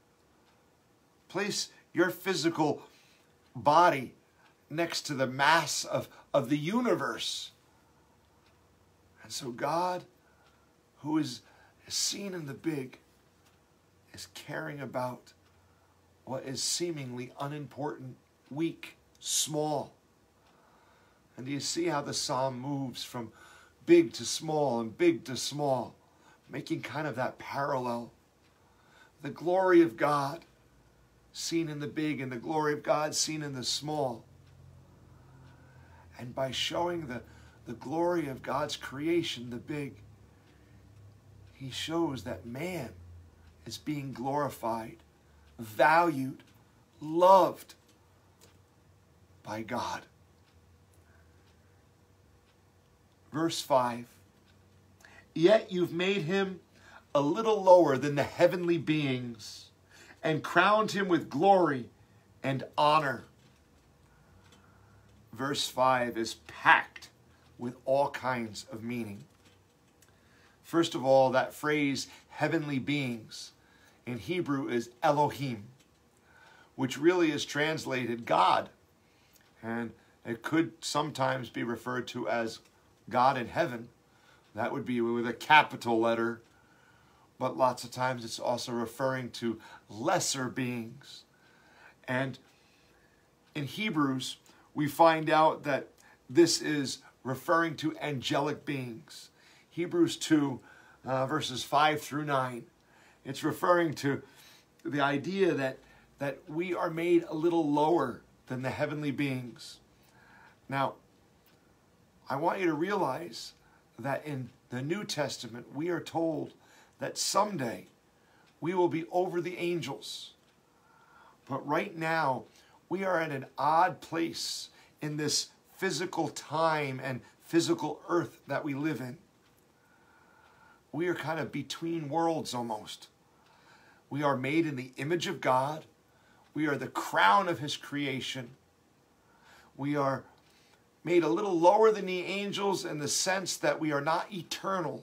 Place your physical body next to the mass of the universe. And so God, who is seen in the big, is caring about what is seemingly unimportant, weak, small. And do you see how the psalm moves from big to small and big to small, making kind of that parallel? The glory of God seen in the big and the glory of God seen in the small. And by showing the glory of God's creation, the big, he shows that man is being glorified, valued, loved by God. Verse 5, yet you've made him a little lower than the heavenly beings and crowned him with glory and honor. Verse 5 is packed with all kinds of meaning. First of all, that phrase, heavenly beings, in Hebrew is Elohim, which really is translated God. And it could sometimes be referred to as God in heaven. That would be with a capital letter. But lots of times it's also referring to lesser beings. And in Hebrews, we find out that this is referring to angelic beings. Hebrews 2, verses 5 through 9. It's referring to the idea that we are made a little lower than the heavenly beings. Now, I want you to realize that in the New Testament, we are told that someday we will be over the angels. But right now, we are at an odd place in this physical time and physical earth that we live in. We are kind of between worlds almost. We are made in the image of God. We are the crown of his creation. We are made a little lower than the angels in the sense that we are not eternal.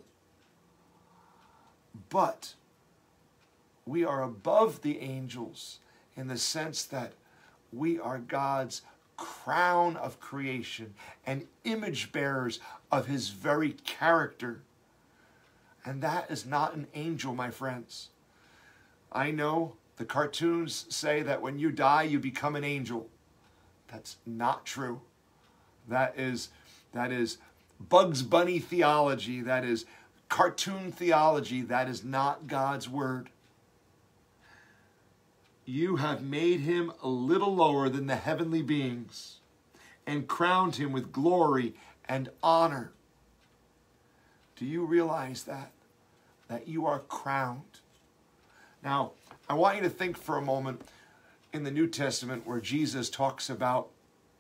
But we are above the angels in the sense that we are God's crown of creation and image bearers of his very character. And that is not an angel, my friends. I know the cartoons say that when you die, you become an angel. That's not true. That is Bugs Bunny theology. That is cartoon theology. That is not God's word. You have made him a little lower than the heavenly beings and crowned him with glory and honor. Do you realize that? That you are crowned. Now, I want you to think for a moment in the New Testament where Jesus talks about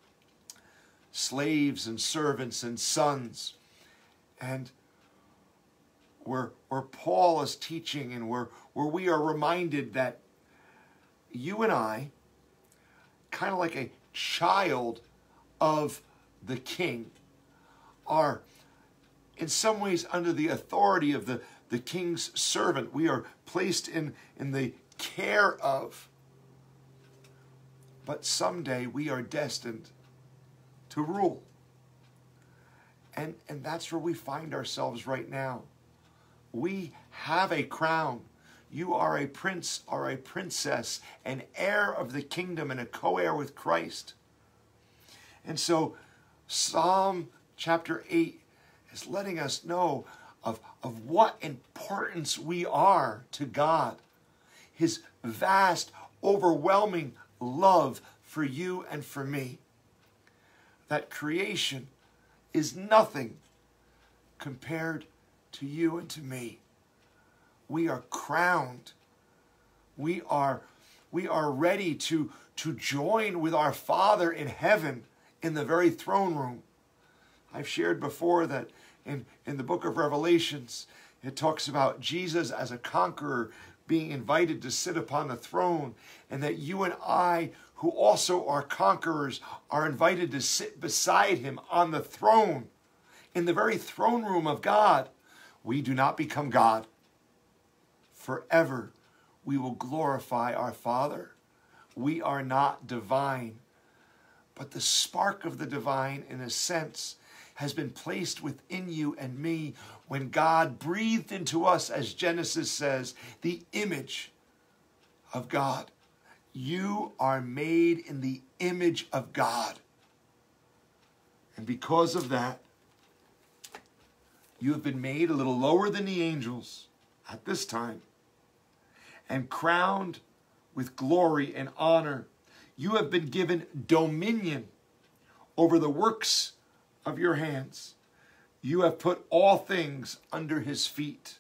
slaves and servants and sons, and where Paul is teaching and where we are reminded that you and I, kind of like a child of the king, are in some ways under the authority of the king's servant. We are placed in the care of. But someday we are destined to rule. And that's where we find ourselves right now. We have a crown. You are a prince or a princess, an heir of the kingdom and a co-heir with Christ. And so Psalm chapter 8 is letting us know of what importance we are to God. His vast, overwhelming love for you and for me. That creation is nothing compared to you and to me. We are crowned. We are ready to join with our Father in heaven in the very throne room. I've shared before that in the book of Revelations, it talks about Jesus as a conqueror being invited to sit upon the throne, and that you and I, who also are conquerors, are invited to sit beside him on the throne, in the very throne room of God. We do not become God. Forever we will glorify our Father. We are not divine, but the spark of the divine, in a sense, has been placed within you and me when God breathed into us, as Genesis says, the image of God. You are made in the image of God. And because of that, you have been made a little lower than the angels at this time and crowned with glory and honor. You have been given dominion over the works of your hands. You have put all things under his feet.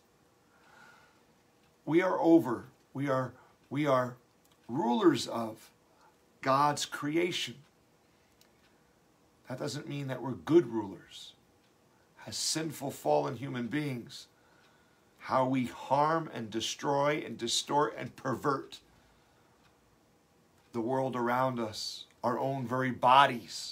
We are over. We are rulers of God's creation. That doesn't mean that we're good rulers. As sinful, fallen human beings, how we harm and destroy and distort and pervert the world around us, our own very bodies.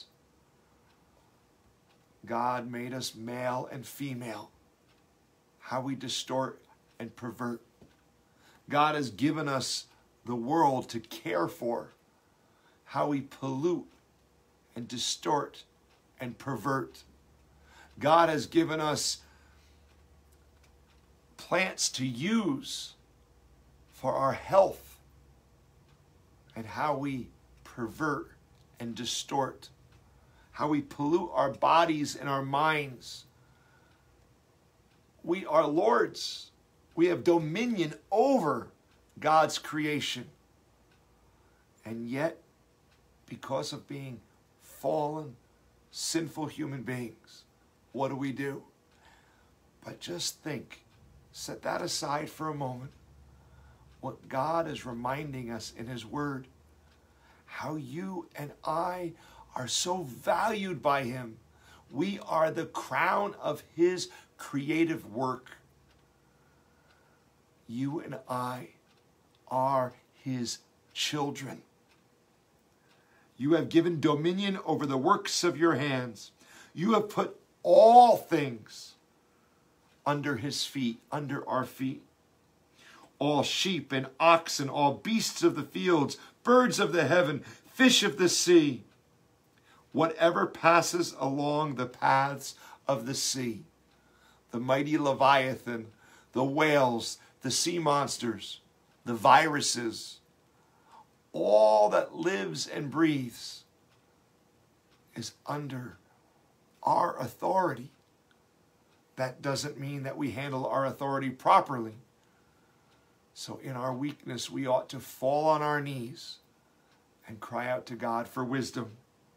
God made us male and female. How we distort and pervert. God has given us the world to care for. How we pollute and distort and pervert. God has given us plants to use for our health, and how we pervert and distort how we pollute our bodies and our minds. We are lords. We have dominion over God's creation. And yet, because of being fallen, sinful human beings, what do? But just think, set that aside for a moment, what God is reminding us in His Word, how you and I are so valued by Him. We are the crown of His creative work. You and I are His children. You have given dominion over the works of your hands. You have put all things under His feet, under our feet. All sheep and oxen, all beasts of the fields, birds of the heaven, fish of the sea, whatever passes along the paths of the sea, the mighty Leviathan, the whales, the sea monsters, the viruses, all that lives and breathes is under our authority. That doesn't mean that we handle our authority properly. So in our weakness, we ought to fall on our knees and cry out to God for wisdom.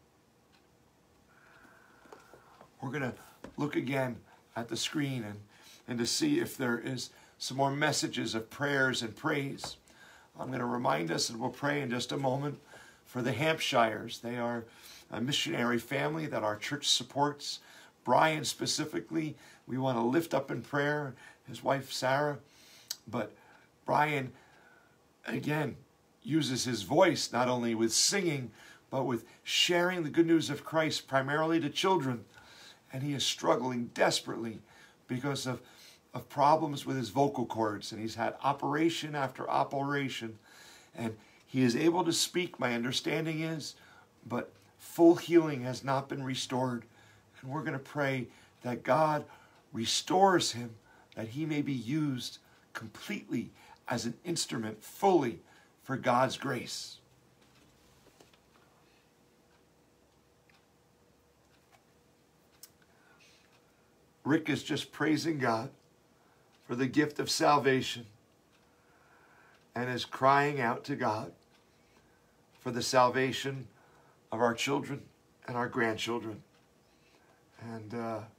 We're going to look again at the screen and to see if there is some more messages of prayers and praise. I'm going to remind us, and we'll pray in just a moment, for the Hampshires. They are a missionary family that our church supports. Brian specifically, we want to lift up in prayer, his wife Sarah. But Brian, again, uses his voice not only with singing, but with sharing the good news of Christ, primarily to children. And he is struggling desperately because of problems with his vocal cords. And he's had operation after operation. And he is able to speak, my understanding is, but full healing has not been restored. And we're going to pray that God restores him, that he may be used completely as an instrument fully for God's grace. Rick is just praising God for the gift of salvation and is crying out to God for the salvation of our children and our grandchildren. And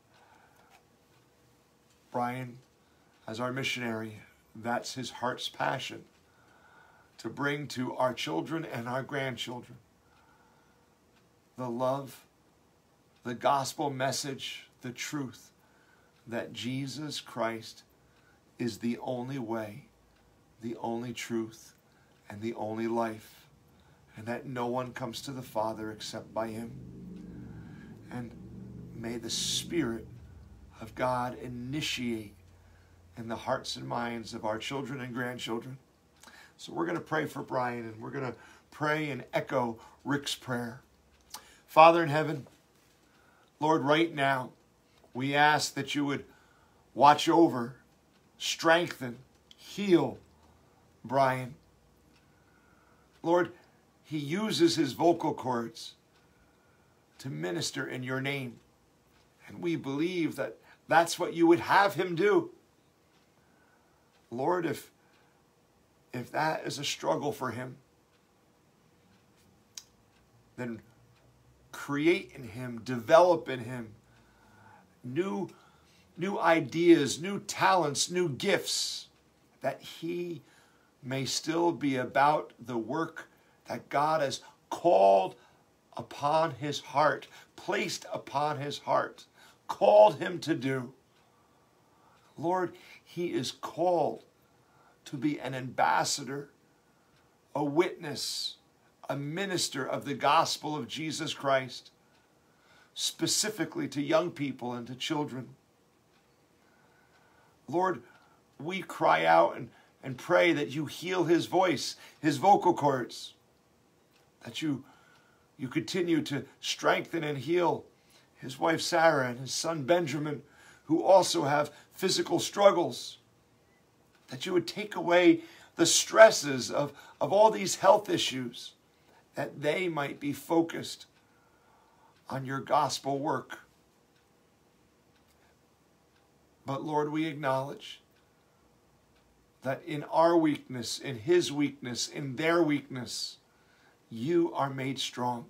Brian, as our missionary, that's his heart's passion, to bring to our children and our grandchildren the love, the gospel message, the truth that Jesus Christ is the only way, the only truth, and the only life, and that no one comes to the Father except by him. And may the Spirit of God initiate in the hearts and minds of our children and grandchildren. So we're going to pray for Brian, and we're going to pray and echo Rick's prayer. Father in heaven, Lord, right now, we ask that you would watch over, strengthen, heal Brian. Lord, he uses his vocal cords to minister in your name. And we believe that that's what you would have him do. Lord, if that is a struggle for him, then create in him, develop in him new ideas, new talents, new gifts, that he may still be about the work that God has called upon his heart, placed upon his heart, called him to do. Lord, he is called to be an ambassador, a witness, a minister of the gospel of Jesus Christ, specifically to young people and to children. Lord, we cry out and pray that you heal his voice, his vocal cords, that you continue to strengthen and heal his wife Sarah and his son Benjamin, who also have physical struggles, that you would take away the stresses of all these health issues, that they might be focused on your gospel work. But Lord, we acknowledge that in our weakness, in his weakness, in their weakness, you are made strong.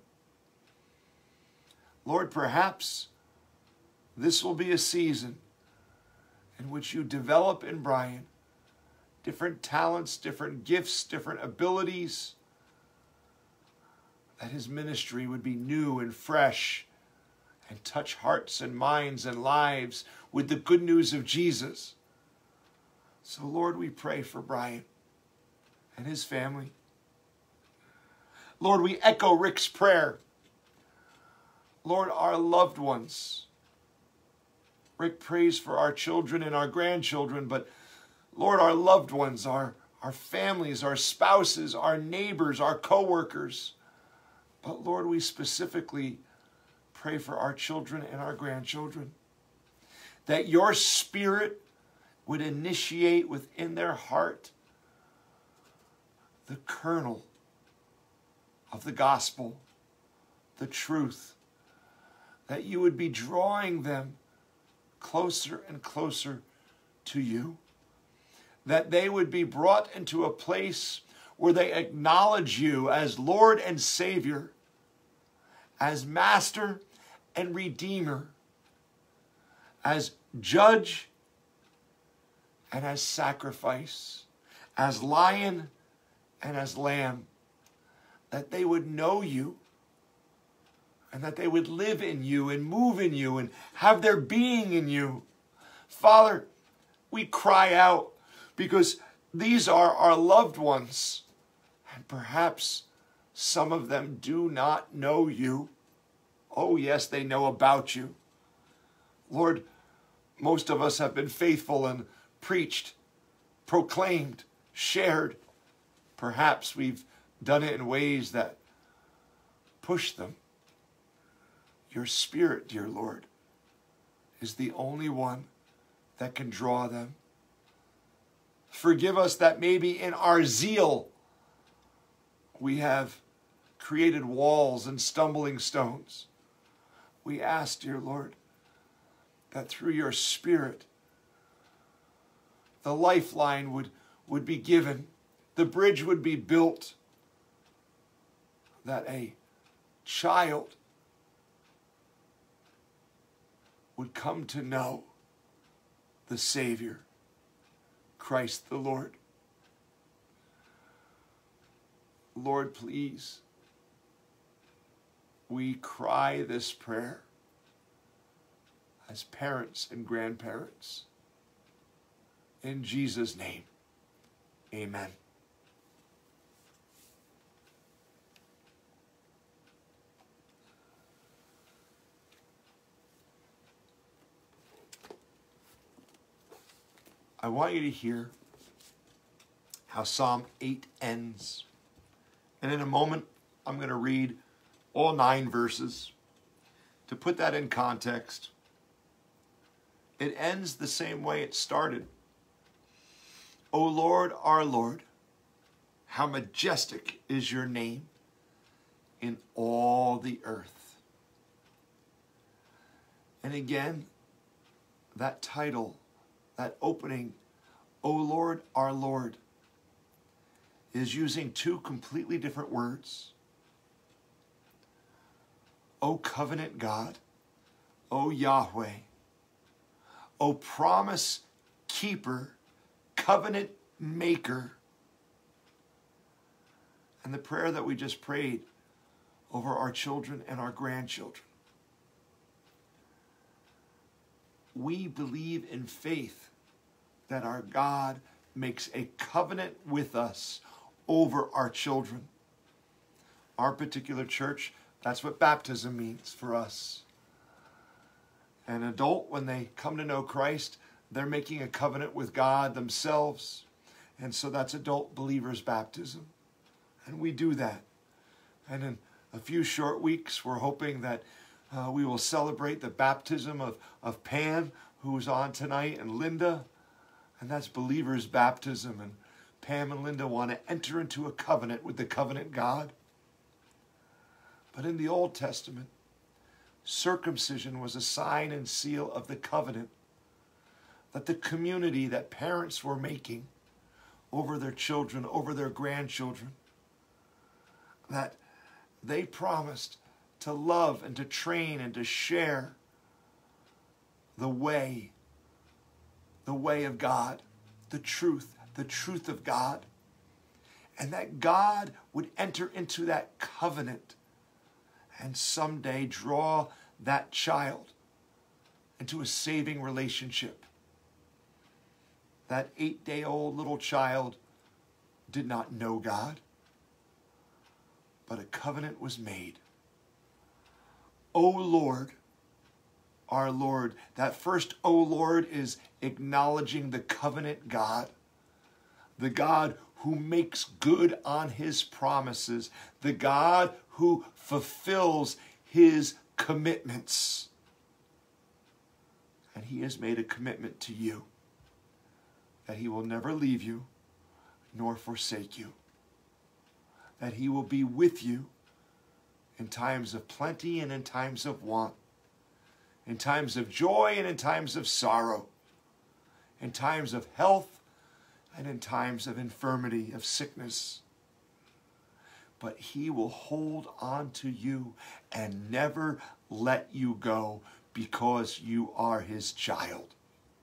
Lord, perhaps this will be a season in which you develop in Brian different talents, different gifts, different abilities, that his ministry would be new and fresh and touch hearts and minds and lives with the good news of Jesus. So, Lord, we pray for Brian and his family. Lord, we echo Rick's prayer. Lord, our loved ones. Rick prays for our children and our grandchildren, but Lord, our loved ones, our families, our spouses, our neighbors, our co-workers. But Lord, we specifically pray for our children and our grandchildren, that your Spirit would initiate within their heart the kernel of the gospel, the truth, that you would be drawing them closer and closer to you, that they would be brought into a place where they acknowledge you as Lord and Savior, as Master and Redeemer, as Judge and as Sacrifice, as Lion and as Lamb, that they would know you and that they would live in you and move in you and have their being in you. Father, we cry out because these are our loved ones, and perhaps some of them do not know you. Oh, yes, they know about you. Lord, most of us have been faithful and preached, proclaimed, shared. Perhaps we've done it in ways that push them. Your Spirit, dear Lord, is the only one that can draw them. Forgive us that maybe in our zeal we have created walls and stumbling stones. We ask, dear Lord, that through your Spirit, the lifeline would be given, the bridge would be built, that a child would come to know the Savior, Christ the Lord. Lord, please, we cry this prayer as parents and grandparents. In Jesus' name, amen. I want you to hear how Psalm 8 ends. And in a moment, I'm going to read all 9 verses. To put that in context, it ends the same way it started. O Lord, our Lord, how majestic is your name in all the earth. And again, that title, that opening, O Lord, our Lord, is using 2 completely different words. O covenant God, O Yahweh, O promise keeper, covenant maker. And the prayer that we just prayed over our children and our grandchildren. We believe in faith that our God makes a covenant with us over our children. Our particular church, that's what baptism means for us. An adult, when they come to know Christ, they're making a covenant with God themselves. And so that's adult believers' baptism. And we do that. And in a few short weeks, we're hoping that we will celebrate the baptism of Pam, who's on tonight, and Linda. And that's believers' baptism. And Pam and Linda want to enter into a covenant with the covenant God. But in the Old Testament, circumcision was a sign and seal of the covenant that the community, that parents were making over their children, over their grandchildren, that they promised to love and to train and to share the way of God, the truth of God, and that God would enter into that covenant and someday draw that child into a saving relationship. That 8-day-old little child did not know God, but a covenant was made. O Lord, our Lord. That first, O Lord, is acknowledging the covenant God, the God who makes good on his promises, the God who fulfills his commitments. And he has made a commitment to you that he will never leave you nor forsake you, that he will be with you in times of plenty and in times of want, in times of joy and in times of sorrow, in times of health and in times of infirmity, of sickness. But he will hold on to you and never let you go because you are his child.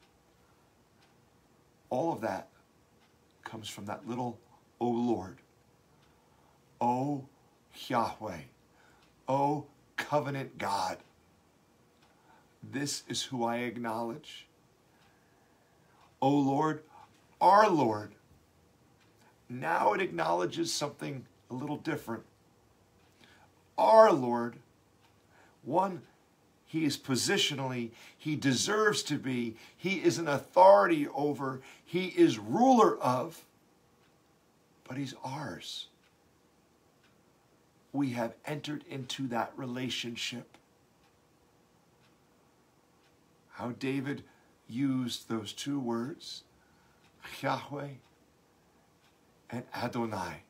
All of that comes from that little O Lord, O Yahweh, O covenant God. This is who I acknowledge. O Lord, our Lord. Now it acknowledges something a little different. Our Lord, one, he is positionally, he deserves to be, he is an authority over, he is ruler of, but he's ours. We have entered into that relationship. How David used those two words, Yahweh and Adonai.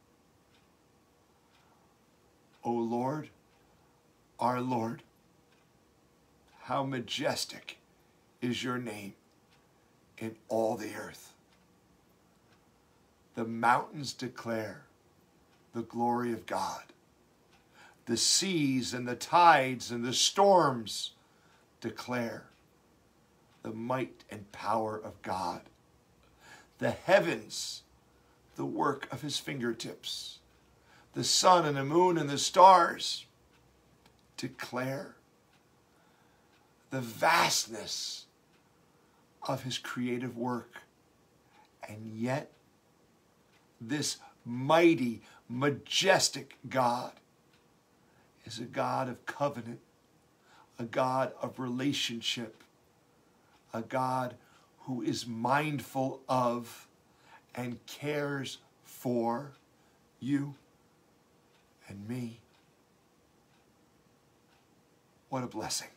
O Lord, our Lord, how majestic is your name in all the earth. The mountains declare the glory of God. The seas and the tides and the storms declare the might and power of God. The heavens, the work of his fingertips. The sun and the moon and the stars declare the vastness of his creative work. And yet, this mighty, majestic God is a God of covenant, a God of relationship, a God who is mindful of and cares for you and me. What a blessing.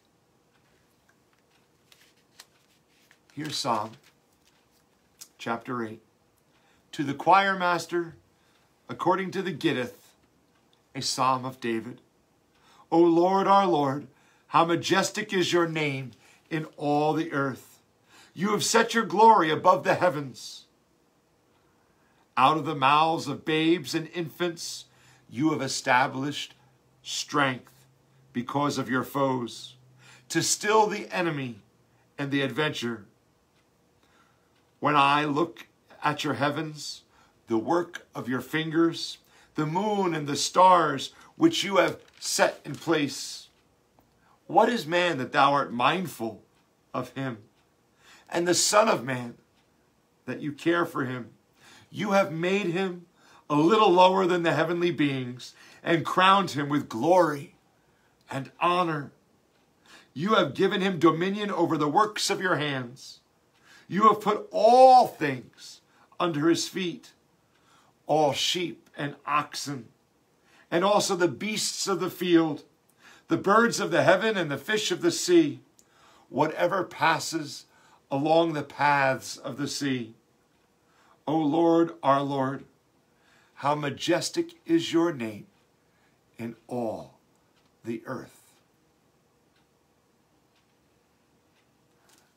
Here's Psalm chapter 8. To the choir master, according to the Gittith, a psalm of David. O Lord, our Lord, how majestic is your name in all the earth. You have set your glory above the heavens. Out of the mouths of babes and infants, you have established strength because of your foes, to still the enemy and the adventure. When I look at your heavens, the work of your fingers, the moon and the stars which you have set in place. What is man that thou art mindful of him? And the Son of Man that you care for him? You have made him a little lower than the heavenly beings and crowned him with glory and honor. You have given him dominion over the works of your hands. You have put all things under his feet, all sheep and oxen, and also the beasts of the field, the birds of the heaven and the fish of the sea, whatever passes along the paths of the sea. O Lord, our Lord, how majestic is your name in all the earth.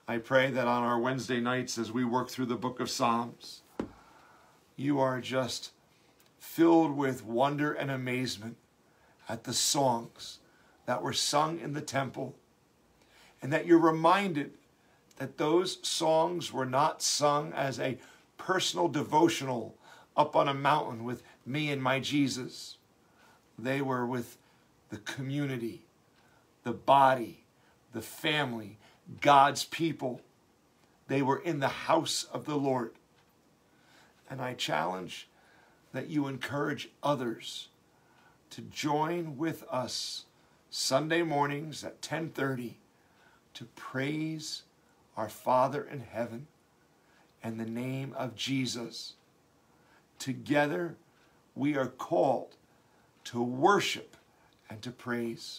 I pray that on our Wednesday nights as we work through the book of Psalms, you are just filled with wonder and amazement at the songs that were sung in the temple, and that you're reminded that those songs were not sung as a personal devotional up on a mountain with me and my Jesus. They were with the community, the body, the family, God's people. They were in the house of the Lord. And I challenge that you encourage others to join with us Sunday mornings at 10:30 to praise our Father in heaven in the name of Jesus. Together we are called to worship and to praise.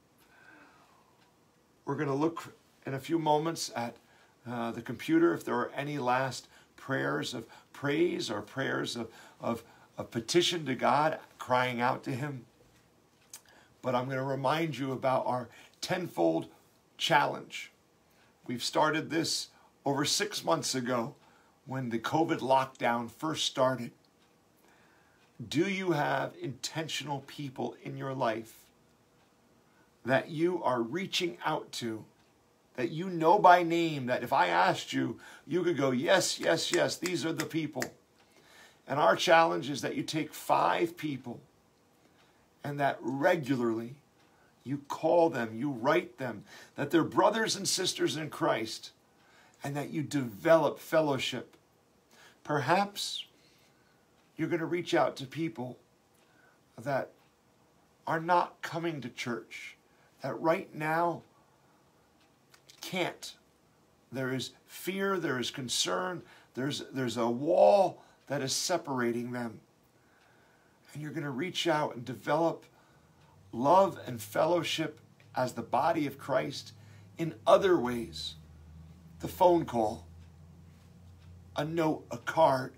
We're going to look in a few moments at the computer if there are any last prayers of praise or prayers of petition to God, crying out to him. But I'm going to remind you about our tenfold challenge. We've started this over 6 months ago when the COVID lockdown first started. Do you have intentional people in your life that you are reaching out to, that you know by name, that if I asked you, you could go, yes, yes, yes, these are the people. And our challenge is that you take 5 people and that regularly you call them, you write them, that they're brothers and sisters in Christ, and that you develop fellowship. Perhaps you're going to reach out to people that are not coming to church, that right now can't. There is fear, there is concern, there's a wall that is separating them. And you're going to reach out and develop love and fellowship as the body of Christ in other ways. The phone call, a note, a card,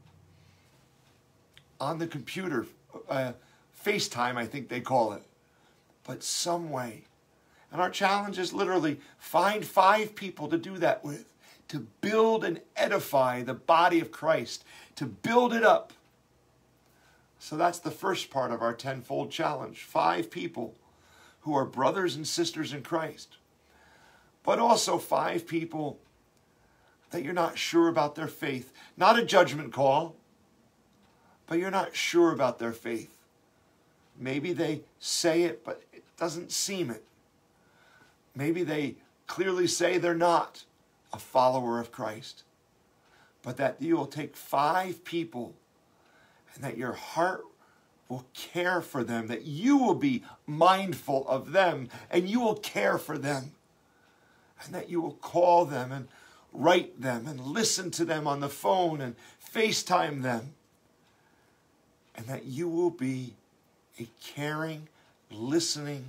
on the computer, FaceTime, I think they call it, but some way. And our challenge is literally find 5 people to do that with, to build and edify the body of Christ, to build it up. So that's the first part of our tenfold challenge. 5 people who are brothers and sisters in Christ. But also 5 people that you're not sure about their faith. Not a judgment call, but you're not sure about their faith. Maybe they say it, but it doesn't seem it. Maybe they clearly say they're not a follower of Christ. But that you will take 5 people and that your heart will care for them, that you will be mindful of them and you will care for them, and that you will call them and write them and listen to them on the phone and FaceTime them, and that you will be a caring, listening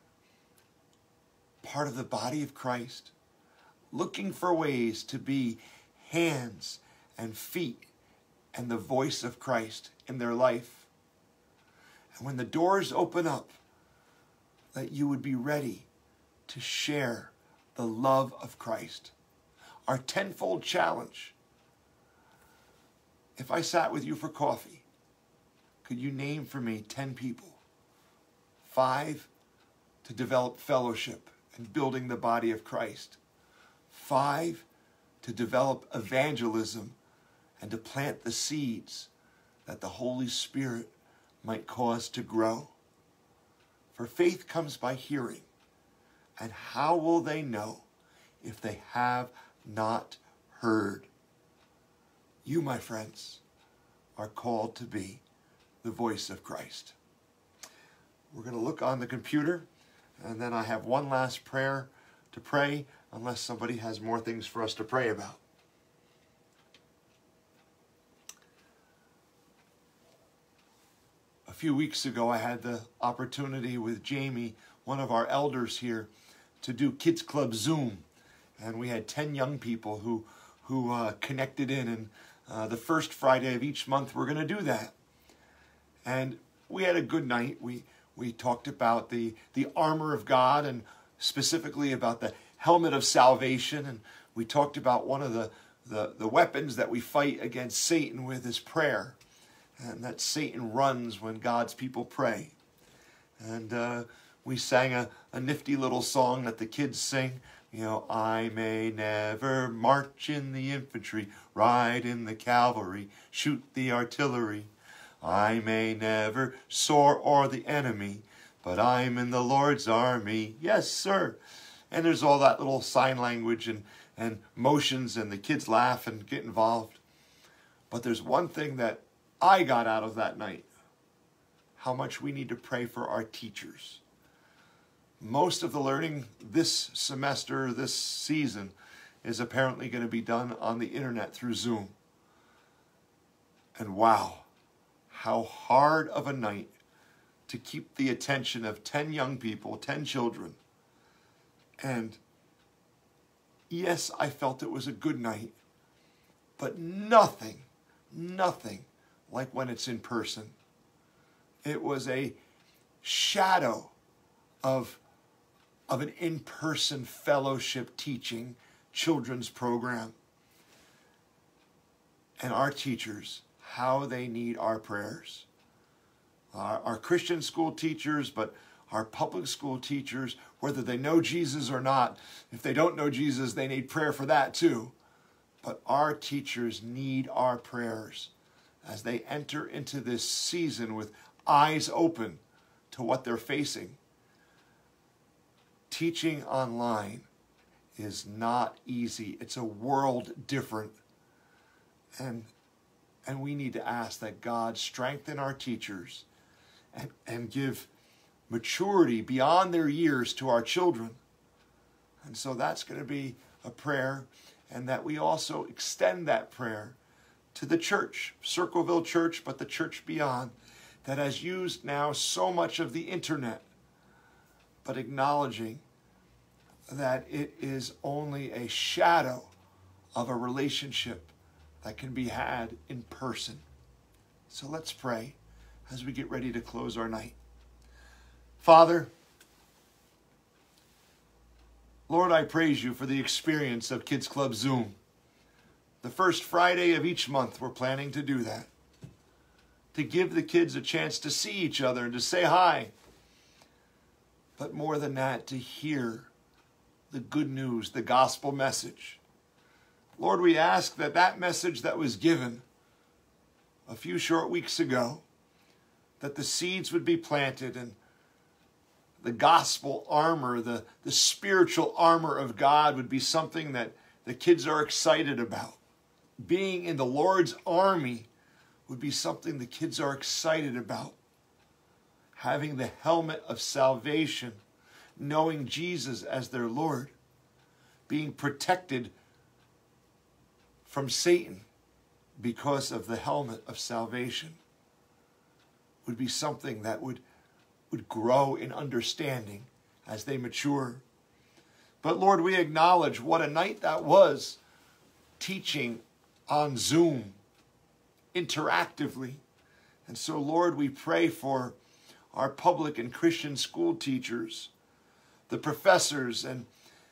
part of the body of Christ, looking for ways to be hands and feet and the voice of Christ in their life. And when the doors open up, that you would be ready to share the love of Christ. Our tenfold challenge. If I sat with you for coffee, could you name for me 10 people? 5 to develop fellowship and building the body of Christ. 5 to develop evangelism and to plant the seeds that the Holy Spirit might cause to grow. For faith comes by hearing, and how will they know if they have not heard? You, my friends, are called to be the voice of Christ. We're going to look on the computer, and then I have one last prayer to pray, unless somebody has more things for us to pray about. A few weeks ago, I had the opportunity with Jamie, one of our elders here, to do Kids Club Zoom. And we had 10 young people who connected in. And the first Friday of each month, we're going to do that. And we had a good night. We talked about the armor of God, and specifically about the helmet of salvation. And We talked about one of the weapons that we fight against Satan with is prayer. And that Satan runs when God's people pray. And we sang a nifty little song that the kids sing. You know, I may never march in the infantry, ride in the cavalry, shoot the artillery. I may never soar o'er the enemy, but I'm in the Lord's army. Yes, sir. And there's all that little sign language and motions, and the kids laugh and get involved. But there's one thing that I got out of that night: how much we need to pray for our teachers. Most of the learning this semester, this season, is apparently going to be done on the internet through Zoom. And wow, how hard of a night to keep the attention of 10 young people, 10 children. And yes, I felt it was a good night, but nothing like when it's in person. It was a shadow of an in-person fellowship teaching children's program. And our teachers, how they need our prayers. Our Christian school teachers, but our public school teachers, whether they know Jesus or not, if they don't know Jesus, they need prayer for that too. But our teachers need our prayers as they enter into this season with eyes open to what they're facing. Teaching online is not easy. It's a world different. And we need to ask that God strengthen our teachers and give maturity beyond their years to our children. And so that's going to be a prayer, and that we also extend that prayer to the church, Circleville Church, but the church beyond, that has used now so much of the internet, but acknowledging that it is only a shadow of a relationship that can be had in person. So let's pray as we get ready to close our night. Father, Lord, I praise you for the experience of Kids Club Zoom. The first Friday of each month, we're planning to do that. To give the kids a chance to see each other and to say hi. But more than that, to hear the good news, the gospel message. Lord, we ask that that message that was given a few short weeks ago, that the seeds would be planted and the gospel armor, the spiritual armor of God would be something that the kids are excited about. Being in the Lord's army would be something the kids are excited about. Having the helmet of salvation, knowing Jesus as their Lord, being protected from Satan because of the helmet of salvation would be something that would grow in understanding as they mature. But Lord, we acknowledge what a night that was, teaching on Zoom, interactively. And so, Lord, we pray for our public and Christian school teachers, the professors, and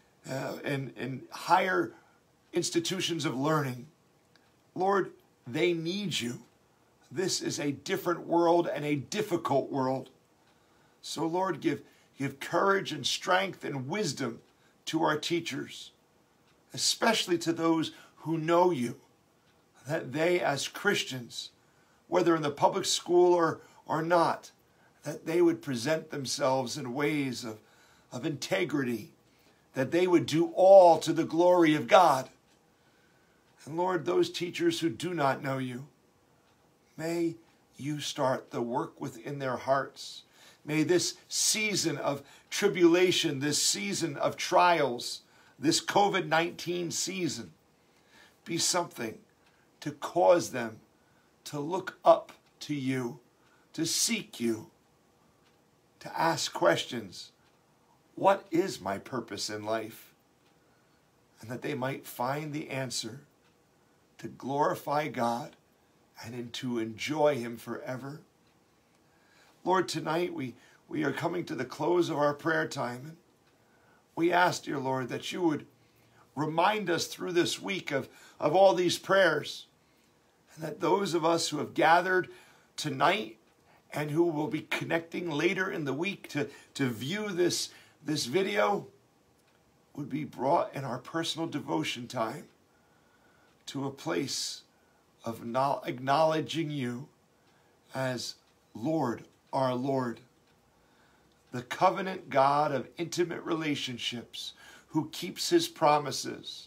higher institutions of learning. Lord, they need you. This is a different world and a difficult world. So, Lord, give courage and strength and wisdom to our teachers, especially to those who know you, that they as Christians, whether in the public school or not, that they would present themselves in ways of integrity, that they would do all to the glory of God. And Lord, those teachers who do not know you, may you start the work within their hearts. May this season of tribulation, this season of trials, this COVID-19 season be something to cause them to look up to you, to seek you, to ask questions. What is my purpose in life? And that they might find the answer to glorify God and to enjoy him forever. Lord, tonight we are coming to the close of our prayer time. And we ask, dear Lord, that you would remind us through this week of all these prayers. And that those of us who have gathered tonight and who will be connecting later in the week to view this video would be brought in our personal devotion time to a place of acknowledging you as Lord, our Lord, the covenant God of intimate relationships, who keeps his promises,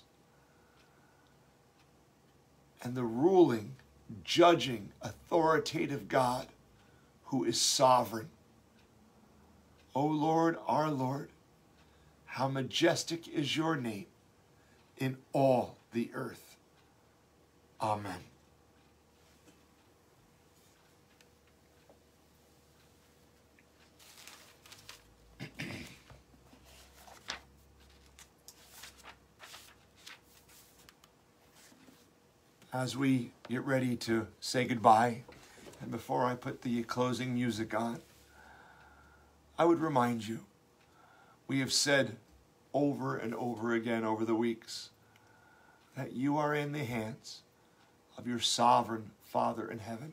and the ruling, judging, authoritative God who is sovereign. O Lord, our Lord, how majestic is your name in all the earth. Amen. As we get ready to say goodbye, and before I put the closing music on, I would remind you, we have said over and over again over the weeks that you are in the hands of your sovereign Father in heaven.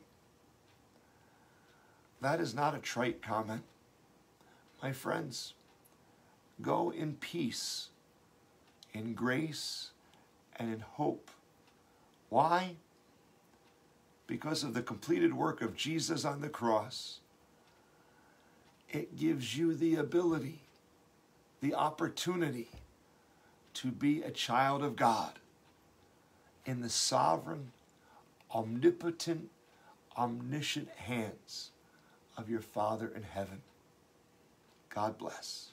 That is not a trite comment. My friends, go in peace, in grace, and in hope. Why? Because of the completed work of Jesus on the cross. It gives you the ability, the opportunity to be a child of God in the sovereign, omnipotent, omniscient hands of your Father in heaven. God bless.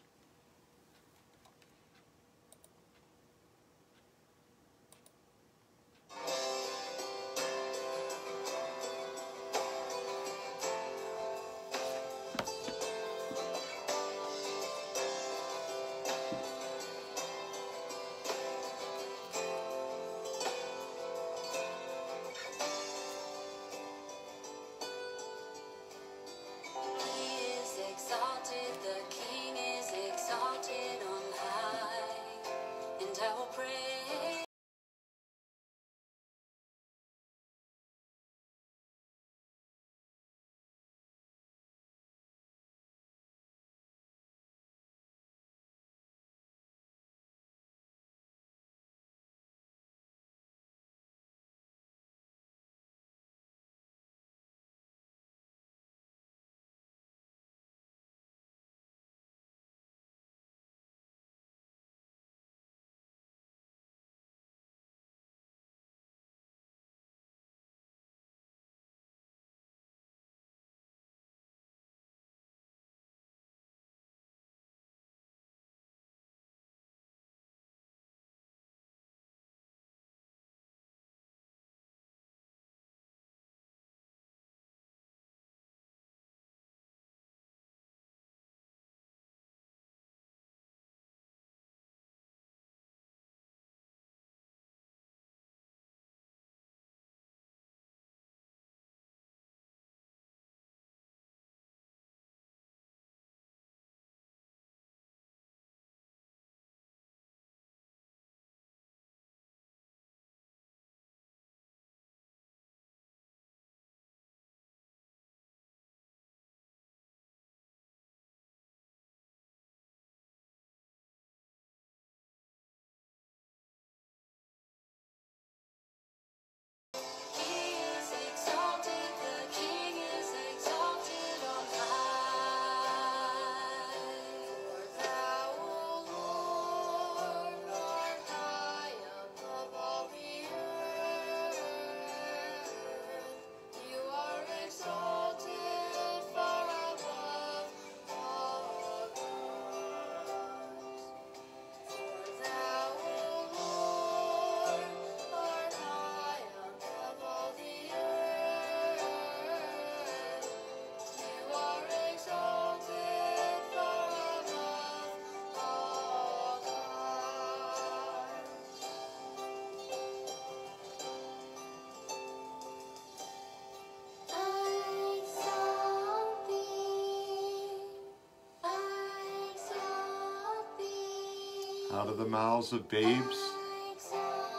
Out of the mouths of babes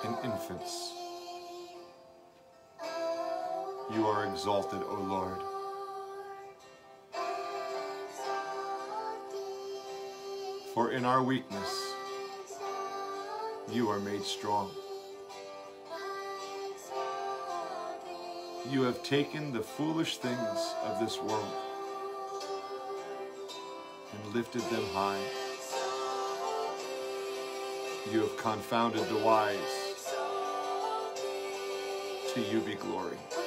and infants. You are exalted, O Lord. For in our weakness, you are made strong. You have taken the foolish things of this world and lifted them high. You have confounded the wise. To you be glory.